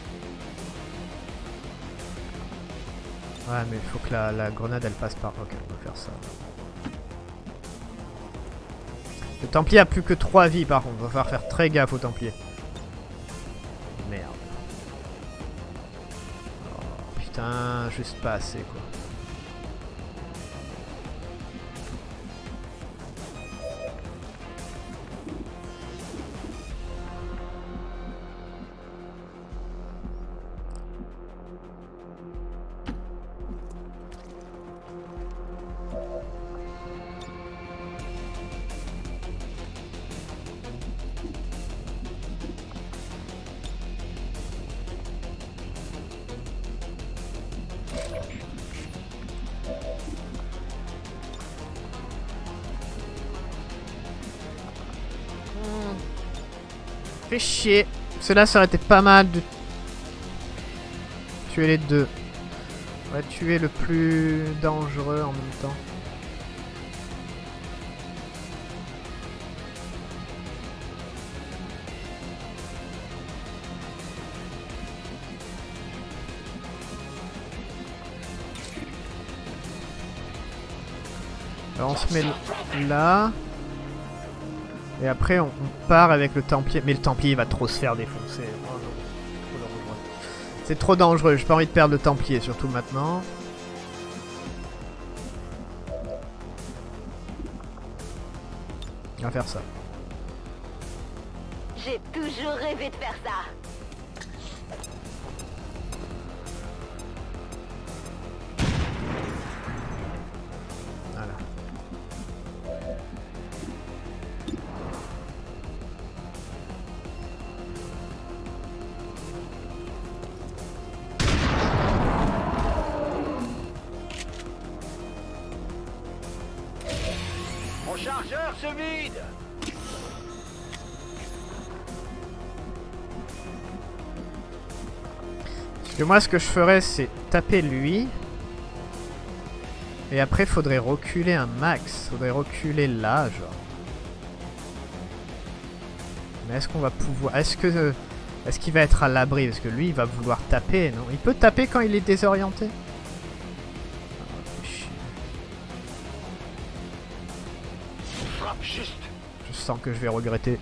Ouais mais il faut que la, la grenade elle passe par... Ok, on va faire ça. Le Templier a plus que trois vies par contre, va falloir faire très gaffe au Templier. Merde. Oh, putain, juste pas assez quoi. Fais chier. Cela, ça aurait été pas mal de tuer les deux. On va tuer le plus dangereux en même temps. Alors on se met là. Et après on, on part avec le Templier. Mais le Templier va trop se faire défoncer. Oh non, trop dangereux. C'est trop dangereux, j'ai pas envie de perdre le Templier, surtout maintenant. On va faire ça.
J'ai toujours rêvé de faire ça.
Voilà.
Mon chargeur se vide.
Parce que moi ce que je ferais c'est taper lui. Et après faudrait reculer un max. Faudrait reculer là genre. Mais est-ce qu'on va pouvoir... Est-ce que... Est-ce qu'il va être à l'abri? Parce que lui il va vouloir taper, non? Il peut taper quand il est désorienté?
Juste.
Je sens que je vais regretter.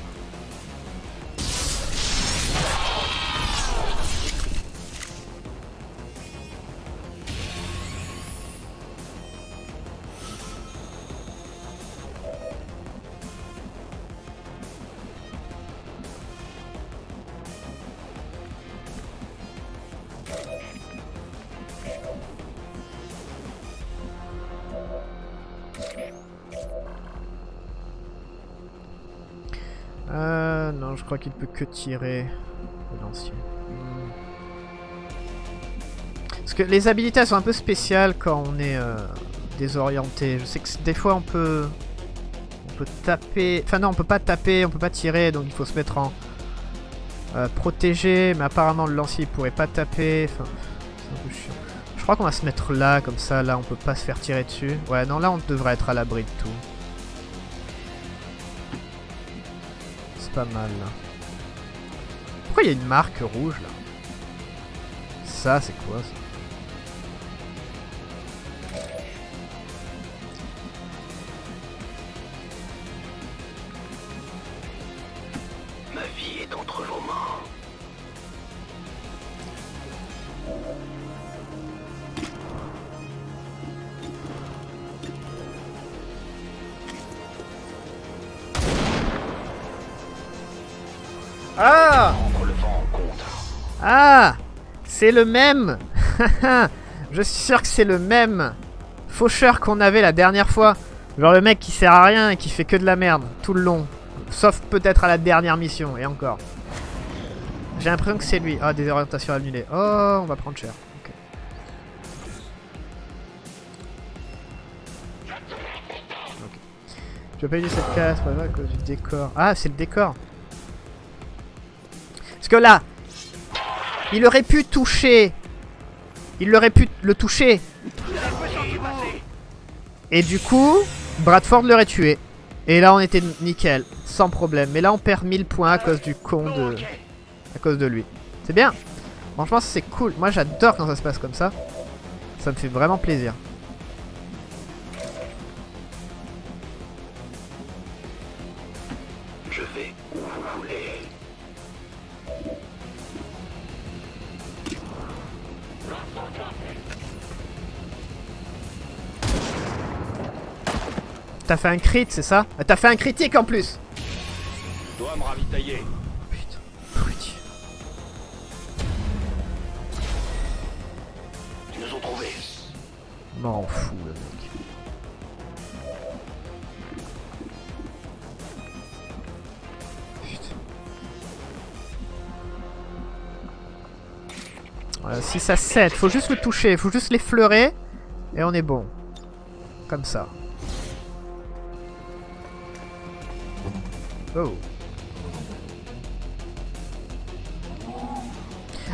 Euh, non, je crois qu'il peut que tirer de l'ancien. Hmm. Parce que les habilités sont un peu spéciales quand on est euh, désorienté. Je sais que des fois on peut, on peut taper. Enfin non, on peut pas taper, on peut pas tirer, donc il faut se mettre en euh, protégé. Mais apparemment le lancier il pourrait pas taper. Enfin, c'est un peu chiant. Je crois qu'on va se mettre là, comme ça. Là, on peut pas se faire tirer dessus. Ouais, non, là on devrait être à l'abri de tout. Pas mal là. Pourquoi il y a une marque rouge là? Ça c'est quoi ça?
Ma vie est entre vos mains.
Ah!
Prendre le vent en compte.
Ah! C'est le même! Je suis sûr que c'est le même faucheur qu'on avait la dernière fois. Genre le mec qui sert à rien et qui fait que de la merde tout le long. Sauf peut-être à la dernière mission, et encore. J'ai l'impression que c'est lui. Ah, des orientations annulées. Oh, on va prendre cher. Okay. Ok. Je vais pas utiliser cette case, pas vrai, à cause du décor. Ah, c'est le décor. Parce que là, il aurait pu toucher. Il aurait pu le toucher. Et du coup, Bradford l'aurait tué. Et là, on était nickel, sans problème. Mais là, on perd mille points à cause du con de... À cause de lui. C'est bien. Franchement, c'est cool. Moi, j'adore quand ça se passe comme ça. Ça me fait vraiment plaisir.
Je vais où vous voulez.
T'as fait un crit, c'est ça? T'as fait un critique en plus.
Je dois me ravitailler.
Putain, bruti.
Ils nous ont trouvés.
M'en fous le mec. Putain. Voilà, six à sept, faut juste le toucher, faut juste l'effleurer et on est bon. Comme ça. Oh.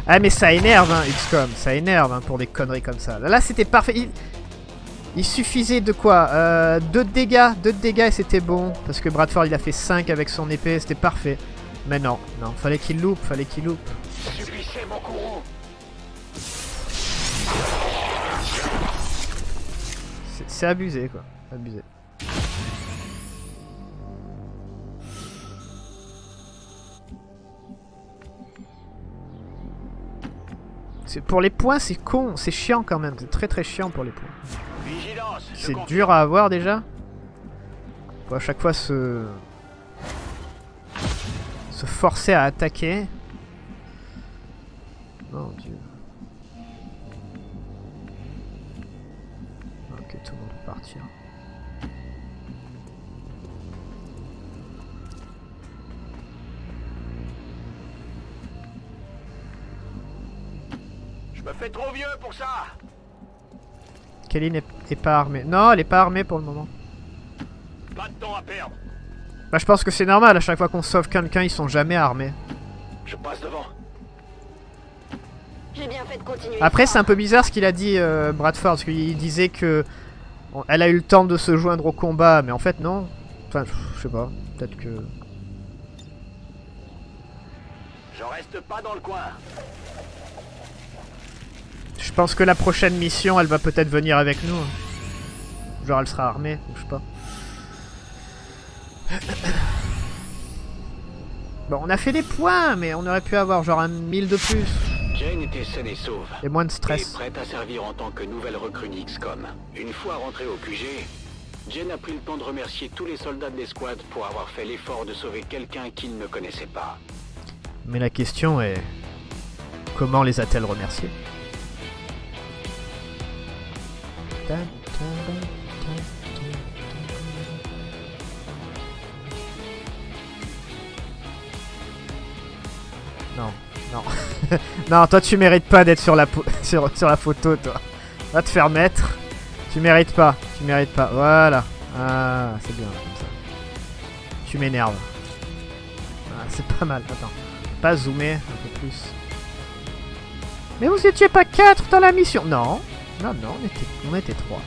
Ah mais ça énerve hein, X COM, ça énerve hein, pour des conneries comme ça. Là, là c'était parfait. Il... il suffisait de quoi euh, deux de dégâts, deux de dégâts et c'était bon. Parce que Bradford il a fait cinq avec son épée, c'était parfait. Mais non, non, fallait qu'il loupe, fallait qu'il loupe.
Subissez mon courroux.
C'est abusé quoi, abusé. Pour les points, c'est con, c'est chiant quand même, c'est très très chiant pour les points. C'est dur à avoir déjà. Faut à chaque fois se... se forcer à attaquer. Mon dieu. Ok, tout le monde peut partir.
Je me fais trop vieux pour ça.
Kelly n'est pas armée. Non, elle est pas armée pour le moment.
Pas de temps à perdre.
Bah je pense que c'est normal, à chaque fois qu'on sauve quelqu'un, ils sont jamais armés.
Je passe devant.
J'ai bien fait de continuer.
Après c'est un peu bizarre ce qu'il a dit euh, Bradford, parce qu'il disait que on, elle a eu le temps de se joindre au combat, mais en fait non. Enfin, je sais pas, peut-être que...
Je reste pas dans le coin.
Je pense que la prochaine mission, elle va peut-être venir avec nous. Genre elle sera armée, ou je sais pas. Bon, on a fait des points, mais on aurait pu avoir genre un mille de plus.
Jane était saine et sauve.
Et moins de
Et
stress.
prête à servir en tant que nouvelle recrue d'X COM. Une fois rentrée au Q G, Jane a pris le temps de remercier tous les soldats de l'escouade pour avoir fait l'effort de sauver quelqu'un qu'ils ne connaissaient pas.
Mais la question est... Comment les a-t-elle remerciés? Non, non. Non, toi tu mérites pas d'être sur la sur, sur la photo, toi. Va te faire mettre. Tu mérites pas, tu mérites pas. Voilà. Ah, c'est bien comme ça. Tu m'énerves. Ah, c'est pas mal. Attends. Pas zoomer un peu plus. Mais vous étiez pas quatre dans la mission? Non. Non, non, on était, on était trois.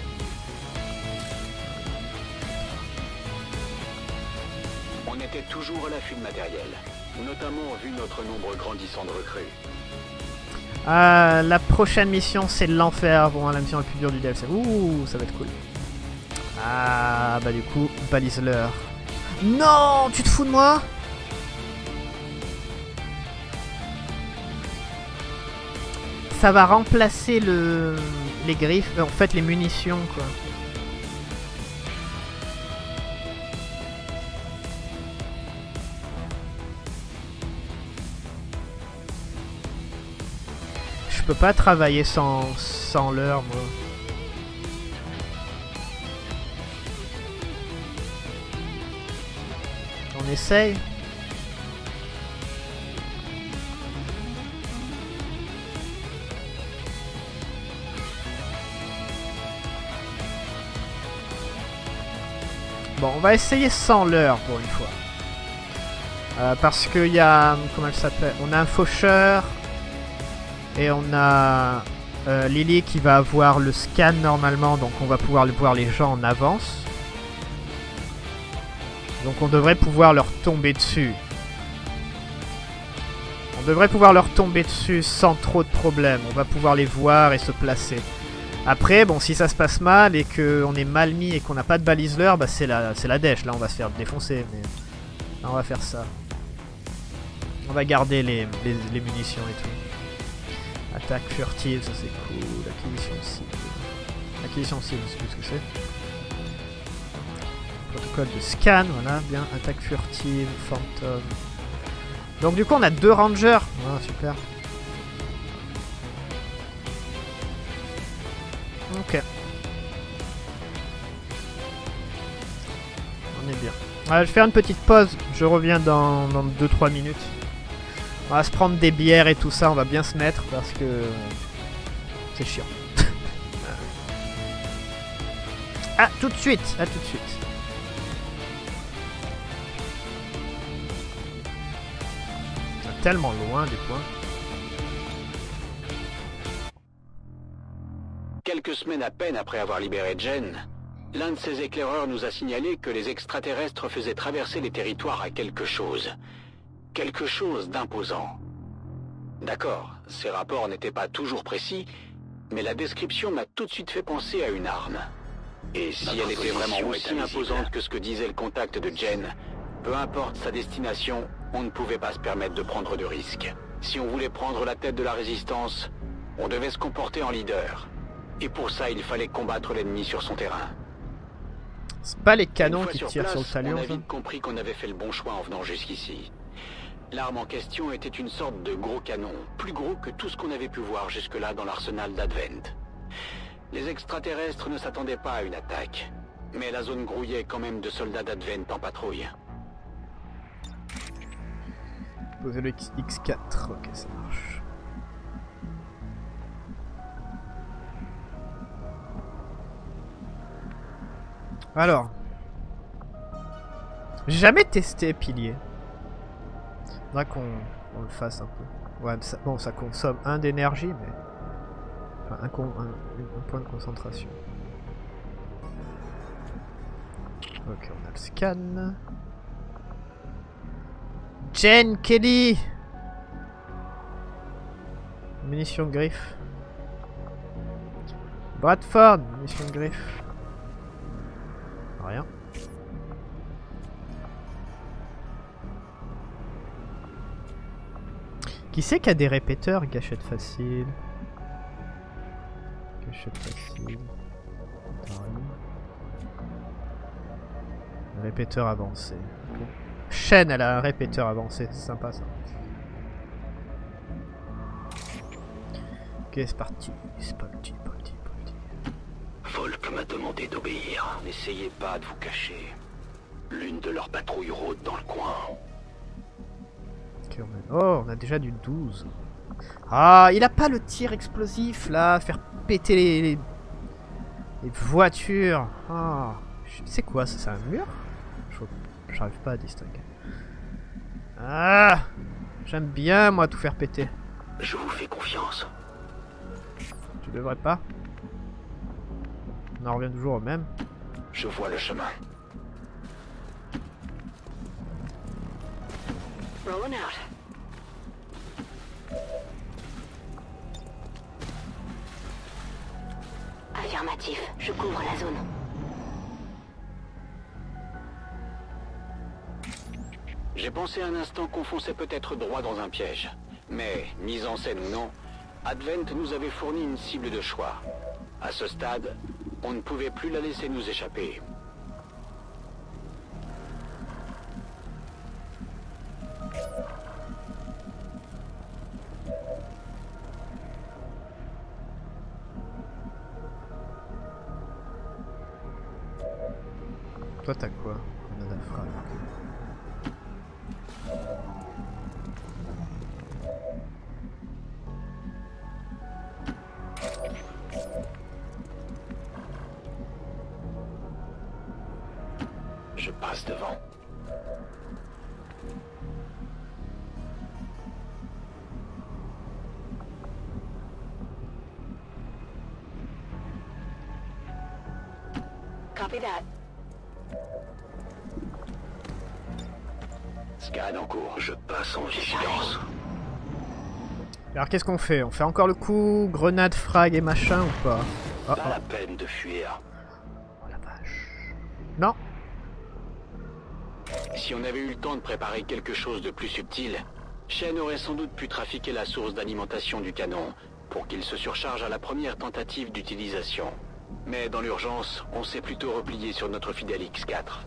On était toujours à l'affût de matériel, notamment vu notre nombre grandissant de recrues.
Euh, la prochaine mission, c'est l'enfer. Bon, la mission la plus dure du D L C. Ouh, ça va être cool. Ah, bah du coup, balise-leur. Non, tu te fous de moi? Ça va remplacer le... les griffes, euh, en fait les munitions quoi. Je peux pas travailler sans, sans l'heure moi. On essaye. Bon, on va essayer sans l'heure pour une fois. Euh, parce qu'il y a... Comment elle s'appelle? On a un faucheur. Et on a euh, Lily qui va avoir le scan normalement. Donc on va pouvoir voir les gens en avance. Donc on devrait pouvoir leur tomber dessus. On devrait pouvoir leur tomber dessus sans trop de problèmes. On va pouvoir les voir et se placer. Après, bon, si ça se passe mal et qu'on est mal mis et qu'on n'a pas de balise-leur, bah c'est la, c'est la dèche. Là, on va se faire défoncer. Mais là, on va faire ça. On va garder les, les, les munitions et tout. Attaque furtive, ça c'est cool. Acquisition cible. Acquisition cible, je sais plus ce que c'est. Protocole de scan, voilà, bien. Attaque furtive, fantôme. Donc du coup, on a deux rangers. Voilà, super. Ok. On est bien. Ouais, je vais faire une petite pause. Je reviens dans, dans deux trois minutes. On va se prendre des bières et tout ça. On va bien se mettre parce que c'est chiant. Ah, tout de suite. À tout de suite. Tellement loin des points.
quelques semaines à peine après avoir libéré Jen, l'un de ses éclaireurs nous a signalé que les extraterrestres faisaient traverser les territoires à quelque chose. Quelque chose d'imposant. D'accord, ces rapports n'étaient pas toujours précis, mais la description m'a tout de suite fait penser à une arme. Et si elle était vraiment aussi imposante que ce que disait le contact de Jen, peu importe sa destination, on ne pouvait pas se permettre de prendre de risques. Si on voulait prendre la tête de la résistance, on devait se comporter en leader. Et pour ça, il fallait combattre l'ennemi sur son terrain.
C'est pas les canons qui
sur
tirent
place,
sur le talion,
on a
ça?
vite compris qu'on avait fait le bon choix en venant jusqu'ici. L'arme en question était une sorte de gros canon, plus gros que tout ce qu'on avait pu voir jusque-là dans l'arsenal d'Advent. Les extraterrestres ne s'attendaient pas à une attaque, mais la zone grouillait quand même de soldats d'Advent en patrouille.
Poser le X quatre, ok, ça marche. Alors, j'ai jamais testé pilier. Faudra qu'on on le fasse un peu. Ouais, ça, bon, ça consomme un d'énergie, mais enfin, un, con, un, un point de concentration. Ok, on a le scan. Jen Kelly. Munition de griffe. Bradford, munition de griffe. Rien. Qui c'est qui a des répéteurs? Gâchette facile. Gâchette facile. Répéteur avancé. Okay. Chaîne, elle a un répéteur avancé, c'est sympa ça. Ok, c'est parti. C'est parti, parti, parti.
Volk m'a demandé d'obéir. N'essayez pas de vous cacher. L'une de leurs patrouilles rôde dans le coin.
Okay, on a... Oh, on a déjà du douze. Ah, il a pas le tir explosif là, faire péter les, les... les voitures. Ah, c'est quoi ça? C'est un mur? J'arrive pas à distinguer. Ah, j'aime bien moi tout faire péter.
Je vous fais confiance.
Tu devrais pas. On en revient toujours au même.
Je vois le chemin.
Rolling out. Affirmatif, je couvre la zone.
J'ai pensé un instant qu'on fonçait peut-être droit dans un piège. Mais, mise en scène ou non, Advent nous avait fourni une cible de choix. À ce stade, on ne pouvait plus la laisser nous échapper.
Toi t'as quoi? On a la frappe.
Je passe devant.
Copy that.
Scan en cours. Je passe en vigilance.
Alors qu'est-ce qu'on fait? On fait encore le coup grenade, frag et machin ou pas? Oh,
Pas
oh.
la peine de fuir.
Oh la vache. Non.
Si on avait eu le temps de préparer quelque chose de plus subtil, Shen aurait sans doute pu trafiquer la source d'alimentation du canon pour qu'il se surcharge à la première tentative d'utilisation. Mais dans l'urgence, on s'est plutôt replié sur notre fidèle X quatre.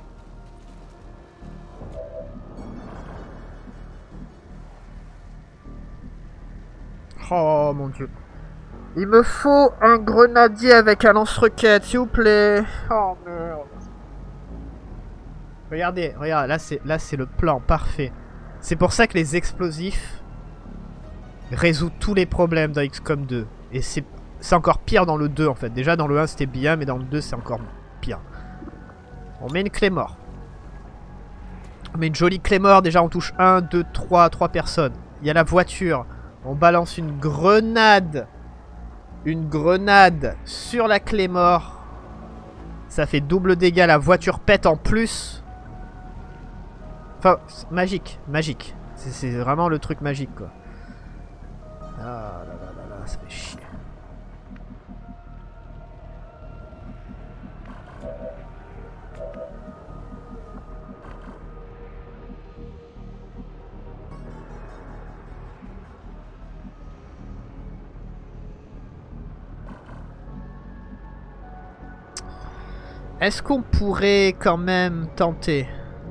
Oh mon dieu. Il me faut un grenadier avec un lance-roquette, s'il vous plaît. Oh merde. Regardez, regarde, là c'est là c'est le plan parfait. C'est pour ça que les explosifs résout tous les problèmes dans X COM deux. Et c'est encore pire dans le deux en fait. Déjà dans le un c'était bien, mais dans le deux c'est encore pire. On met une clé mort. On met une jolie clé mort. Déjà on touche un, deux, trois, trois personnes. Il y a la voiture. On balance une grenade une grenade sur la Claymore. Ça fait double dégâts, la voiture pète en plus. Enfin, magique, magique. C'est vraiment le truc magique, quoi. Ah là là là là, ça fait chier. Est-ce qu'on pourrait quand même tenter?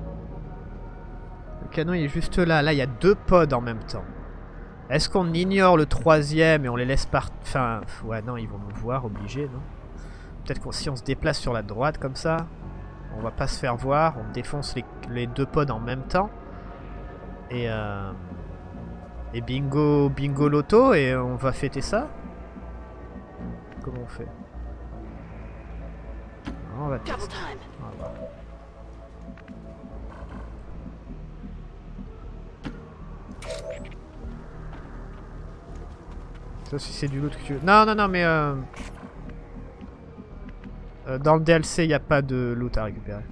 Le canon il est juste là. Là, il y a deux pods en même temps. Est-ce qu'on ignore le troisième et on les laisse partir? Enfin, ouais, non, ils vont nous voir, obligés, non? Peut-être que si on se déplace sur la droite comme ça, on va pas se faire voir. On défonce les, les deux pods en même temps. Et, euh, et bingo, bingo loto, et on va fêter ça. Comment on fait? On va tester. Voilà. Ça, si c'est du loot que tu veux. Non, non, non, mais euh... Euh, dans le D L C, il n'y a pas de loot à récupérer.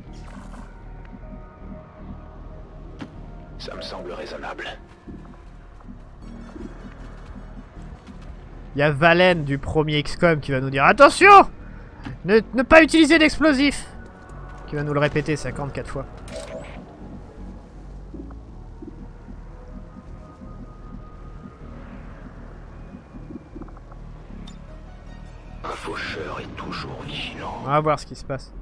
Ça me semble raisonnable.
Il y a Valen du premier X COM qui va nous dire attention! Ne, ne pas utiliser d'explosifs! Qui va nous le répéter cinquante-quatre fois.
Un faucheur est toujours vigilant.
On va voir ce qui se passe.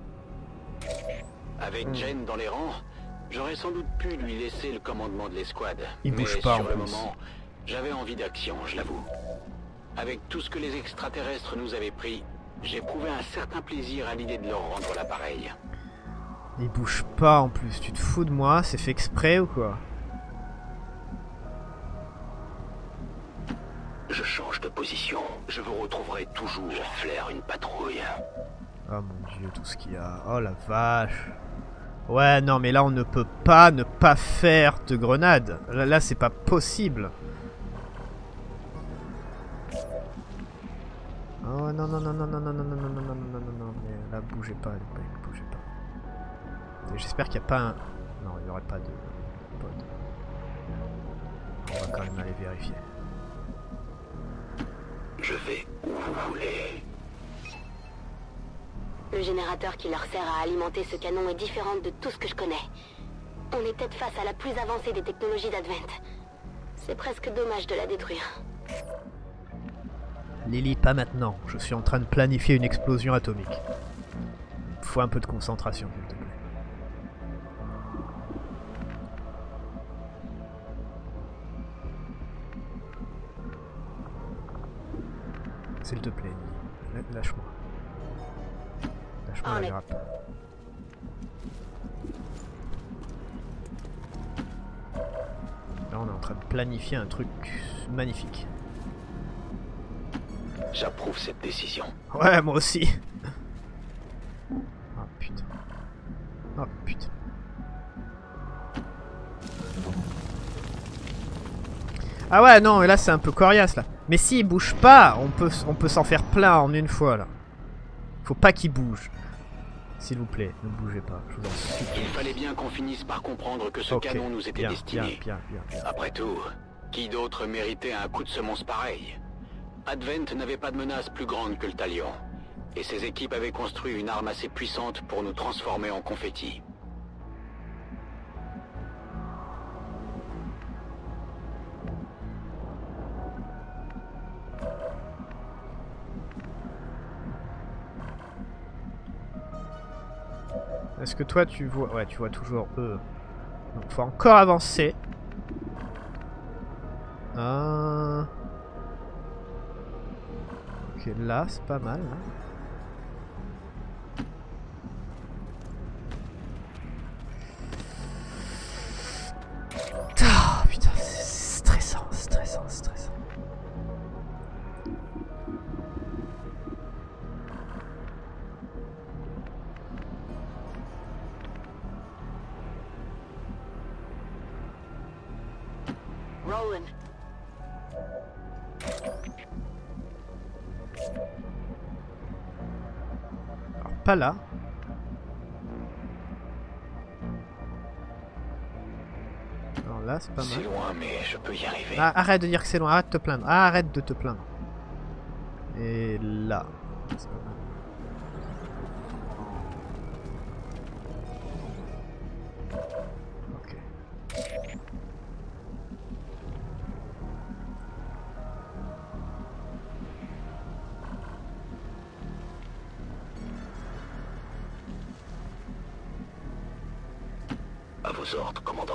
Avec
Hmm.
Jen dans les rangs, j'aurais sans doute pu lui laisser le commandement de l'escouade.
Il
mais
bouge pas,
sur
en
le
plus.
moment, j'avais envie d'action, je l'avoue. Avec tout ce que les extraterrestres nous avaient pris, j'éprouvais un certain plaisir à l'idée de leur rendre l'appareil.
Il bouge pas en plus. Tu te fous de moi? C'est fait exprès ou quoi?
Je change de position. Je vous retrouverai toujours. Je flaire une patrouille.
Oh mon dieu, tout ce qu'il y a. Oh la vache. Ouais, non, mais là, on ne peut pas ne pas faire de grenade. Là, là c'est pas possible. Oh non, non, non, non, non, non, non, non, non, non, non, non, non, non, mais là, bougez pas, bougez pas. J'espère qu'il n'y a pas un... Non, il n'y aurait pas de... pod. On va quand même aller vérifier.
Je vais où vous voulez.
Le générateur qui leur sert à alimenter ce canon est différent de tout ce que je connais. On est peut-être face à la plus avancée des technologies d'Advent. C'est presque dommage de la détruire.
Lily, pas maintenant. Je suis en train de planifier une explosion atomique. Faut un peu de concentration, s'il te plaît. S'il te plaît, Lily. Lâche-moi. Lâche-moi la grappe. Là, on est en train de planifier un truc magnifique.
J'approuve cette décision.
Ouais, moi aussi. Oh putain. Oh putain. Ah ouais, non, mais là c'est un peu coriace là. Mais s'il bouge pas, on peut, on peut s'en faire plein en une fois là. Faut pas qu'il bouge. S'il vous plaît, ne bougez pas. Je vous en supplie.
Il fallait bien qu'on finisse par comprendre que ce
Ok,
canon nous était
bien,
destiné.
Bien, bien, bien.
Après tout, qui d'autre méritait un coup de semonce pareil? Advent n'avait pas de menace plus grande que le Talion. Et ses équipes avaient construit une arme assez puissante pour nous transformer en confetti.
Est-ce que toi tu vois... Ouais, tu vois toujours eux. Donc faut encore avancer. Ah... Ok, là c'est pas mal. Là. Ah putain, c'est stressant, stressant, stressant.
Rowan.
pas là. Alors là, c'est pas mal.
C'est loin, mais je peux y arriver.
Ah, arrête de dire que c'est loin, arrête de te plaindre. Ah, arrête de te plaindre. Et là. C'est pas mal. Ok.
À vos ordres, commandant.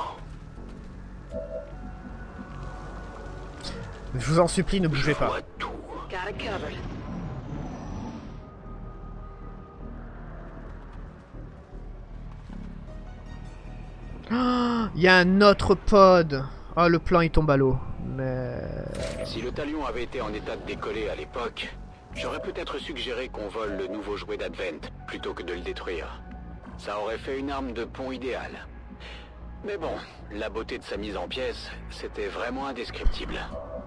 Je vous en supplie, ne bougez
Je
pas.
vois tout.
Got it covered.
Il y a un autre pod. Oh, le plan il tombe à l'eau. Mais...
Si le talion avait été en état de décoller à l'époque, j'aurais peut-être suggéré qu'on vole le nouveau jouet d'Advent, plutôt que de le détruire. Ça aurait fait une arme de pont idéale. Mais bon, la beauté de sa mise en pièces, c'était vraiment indescriptible.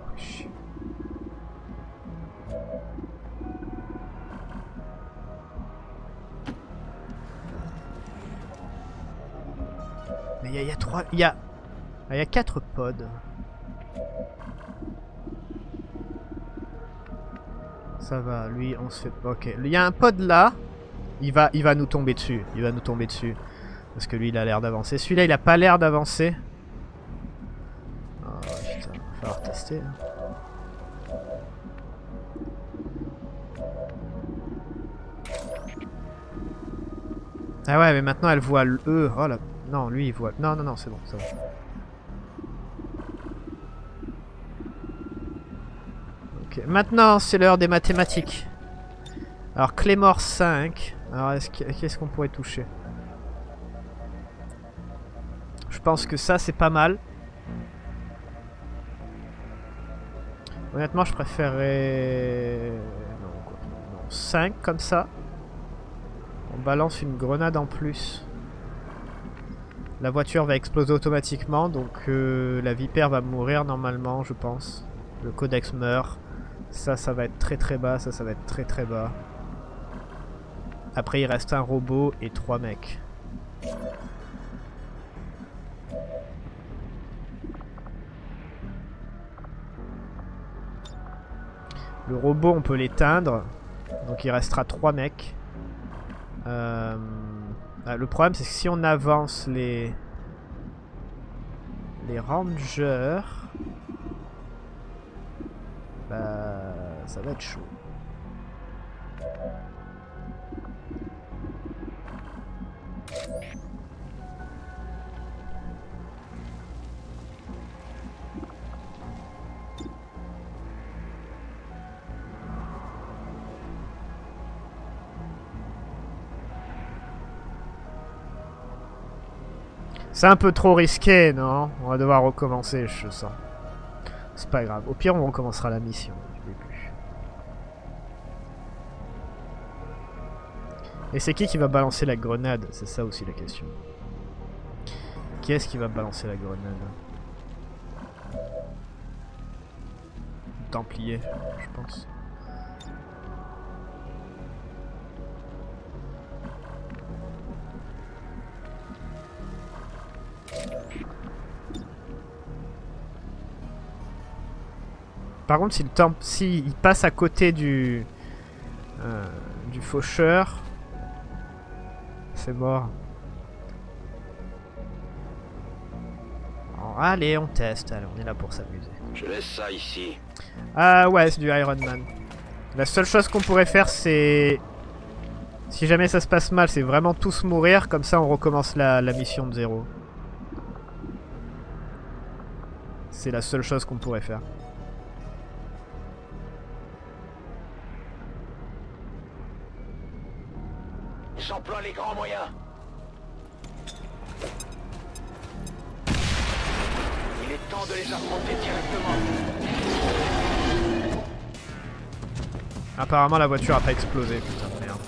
Mais il y, y a trois... Il y a... Il y a quatre pods. Ça va, lui, on se fait... Ok. Il y a un pod là. Il va, il va nous tomber dessus. Il va nous tomber dessus. Parce que lui, il a l'air d'avancer. Celui-là, il a pas l'air d'avancer. Oh putain, il va falloir tester. Hein. Ah ouais, mais maintenant, elle voit le E. Oh là... Non, lui, il voit... Non, non, non, c'est bon, ça va. Ok, maintenant, c'est l'heure des mathématiques. Alors, Claymore cinq. Alors, qu'est-ce qu'on pourrait toucher? Je pense que ça, c'est pas mal. Honnêtement, je préférerais... Non, non, cinq comme ça. On balance une grenade en plus. La voiture va exploser automatiquement, donc euh, la vipère va mourir normalement, je pense. Le codex meurt. Ça, ça va être très très bas. Ça, ça va être très très bas. Après, il reste un robot et trois mecs. Le robot, on peut l'éteindre. Donc, il restera trois mecs. Euh... Ah, le problème, c'est que si on avance les... Les rangers... Bah... Ça va être chaud. C'est un peu trop risqué, non? On va devoir recommencer, je sens. C'est pas grave. Au pire, on recommencera la mission du début. Et c'est qui qui va balancer la grenade? C'est ça aussi la question. Qui est-ce qui va balancer la grenade? Templier, je pense. Par contre, si le temple, si il passe à côté du euh, du faucheur, c'est mort. Alors, allez, on teste. Allez, on est là pour s'amuser.
Je laisse ça ici.
Ah ouais, c'est du Iron Man. La seule chose qu'on pourrait faire, c'est... Si jamais ça se passe mal, c'est vraiment tous mourir. Comme ça, on recommence la, la mission de zéro. C'est la seule chose qu'on pourrait faire.
J'emploie les grands moyens. Il est temps de les affronter directement.
Apparemment, la voiture a pas explosé. Putain de merde.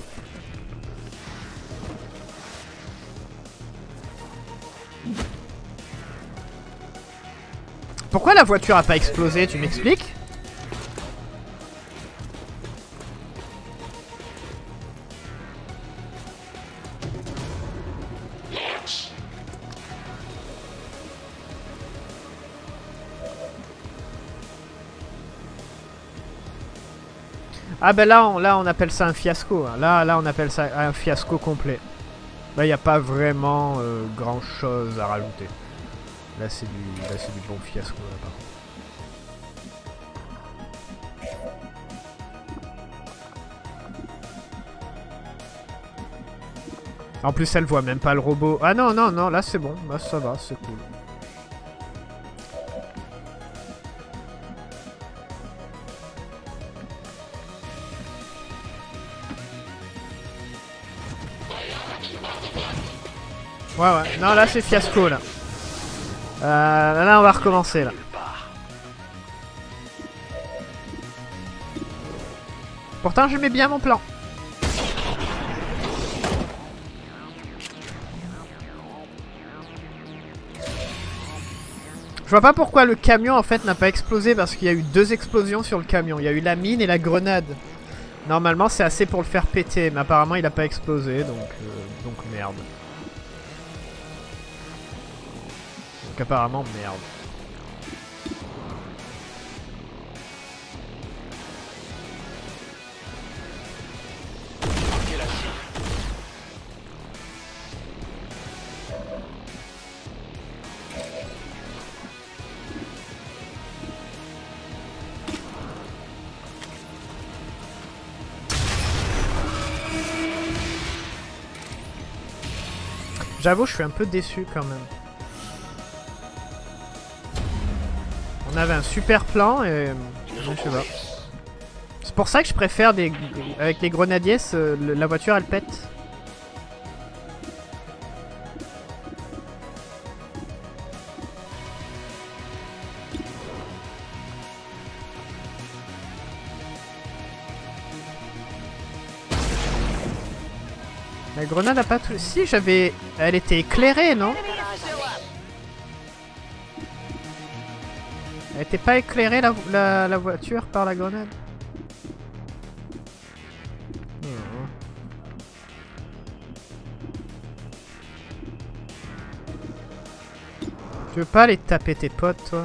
Pourquoi la voiture a pas explosé? Tu m'expliques? Ah ben là on, là, on appelle ça un fiasco. Hein. Là, là, on appelle ça un fiasco complet. Là, il n'y a pas vraiment euh, grand chose à rajouter. Là, c'est du, là, c'est du bon fiasco. Là, par contre. En plus, elle voit même pas le robot. Ah non, non, non, là c'est bon. Là, ça va, c'est cool. Ouais, ouais. Non, là c'est fiasco, là. Euh, là, on va recommencer, là. Pourtant, j'aimais bien mon plan. Je vois pas pourquoi le camion en fait n'a pas explosé parce qu'il y a eu deux explosions sur le camion. Il y a eu la mine et la grenade. Normalement c'est assez pour le faire péter, mais apparemment il a pas explosé donc, euh, donc merde. Donc apparemment merde. J'avoue, je suis un peu déçu quand même. On avait un super plan et... je sais pas. C'est pour ça que je préfère des... avec les grenadiers, la voiture elle pète. La grenade a pas tout... Si, j'avais... Elle était éclairée, non? Elle était pas éclairée, la, la, la voiture, par la grenade? Hmm. Tu veux pas aller taper tes potes, toi?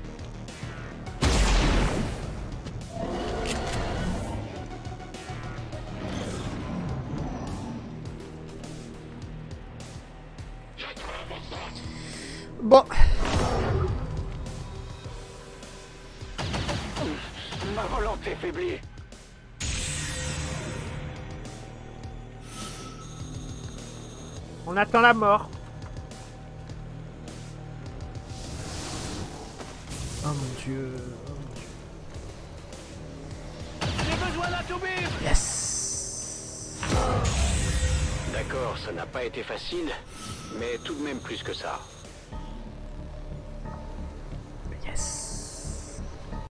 Bon.
Ma volonté faiblit.
On attend la mort. Oh mon dieu. Oh mon dieu.
J'ai besoin d'un toubib.
Yes.
D'accord, ça n'a pas été facile, mais tout de même plus que ça.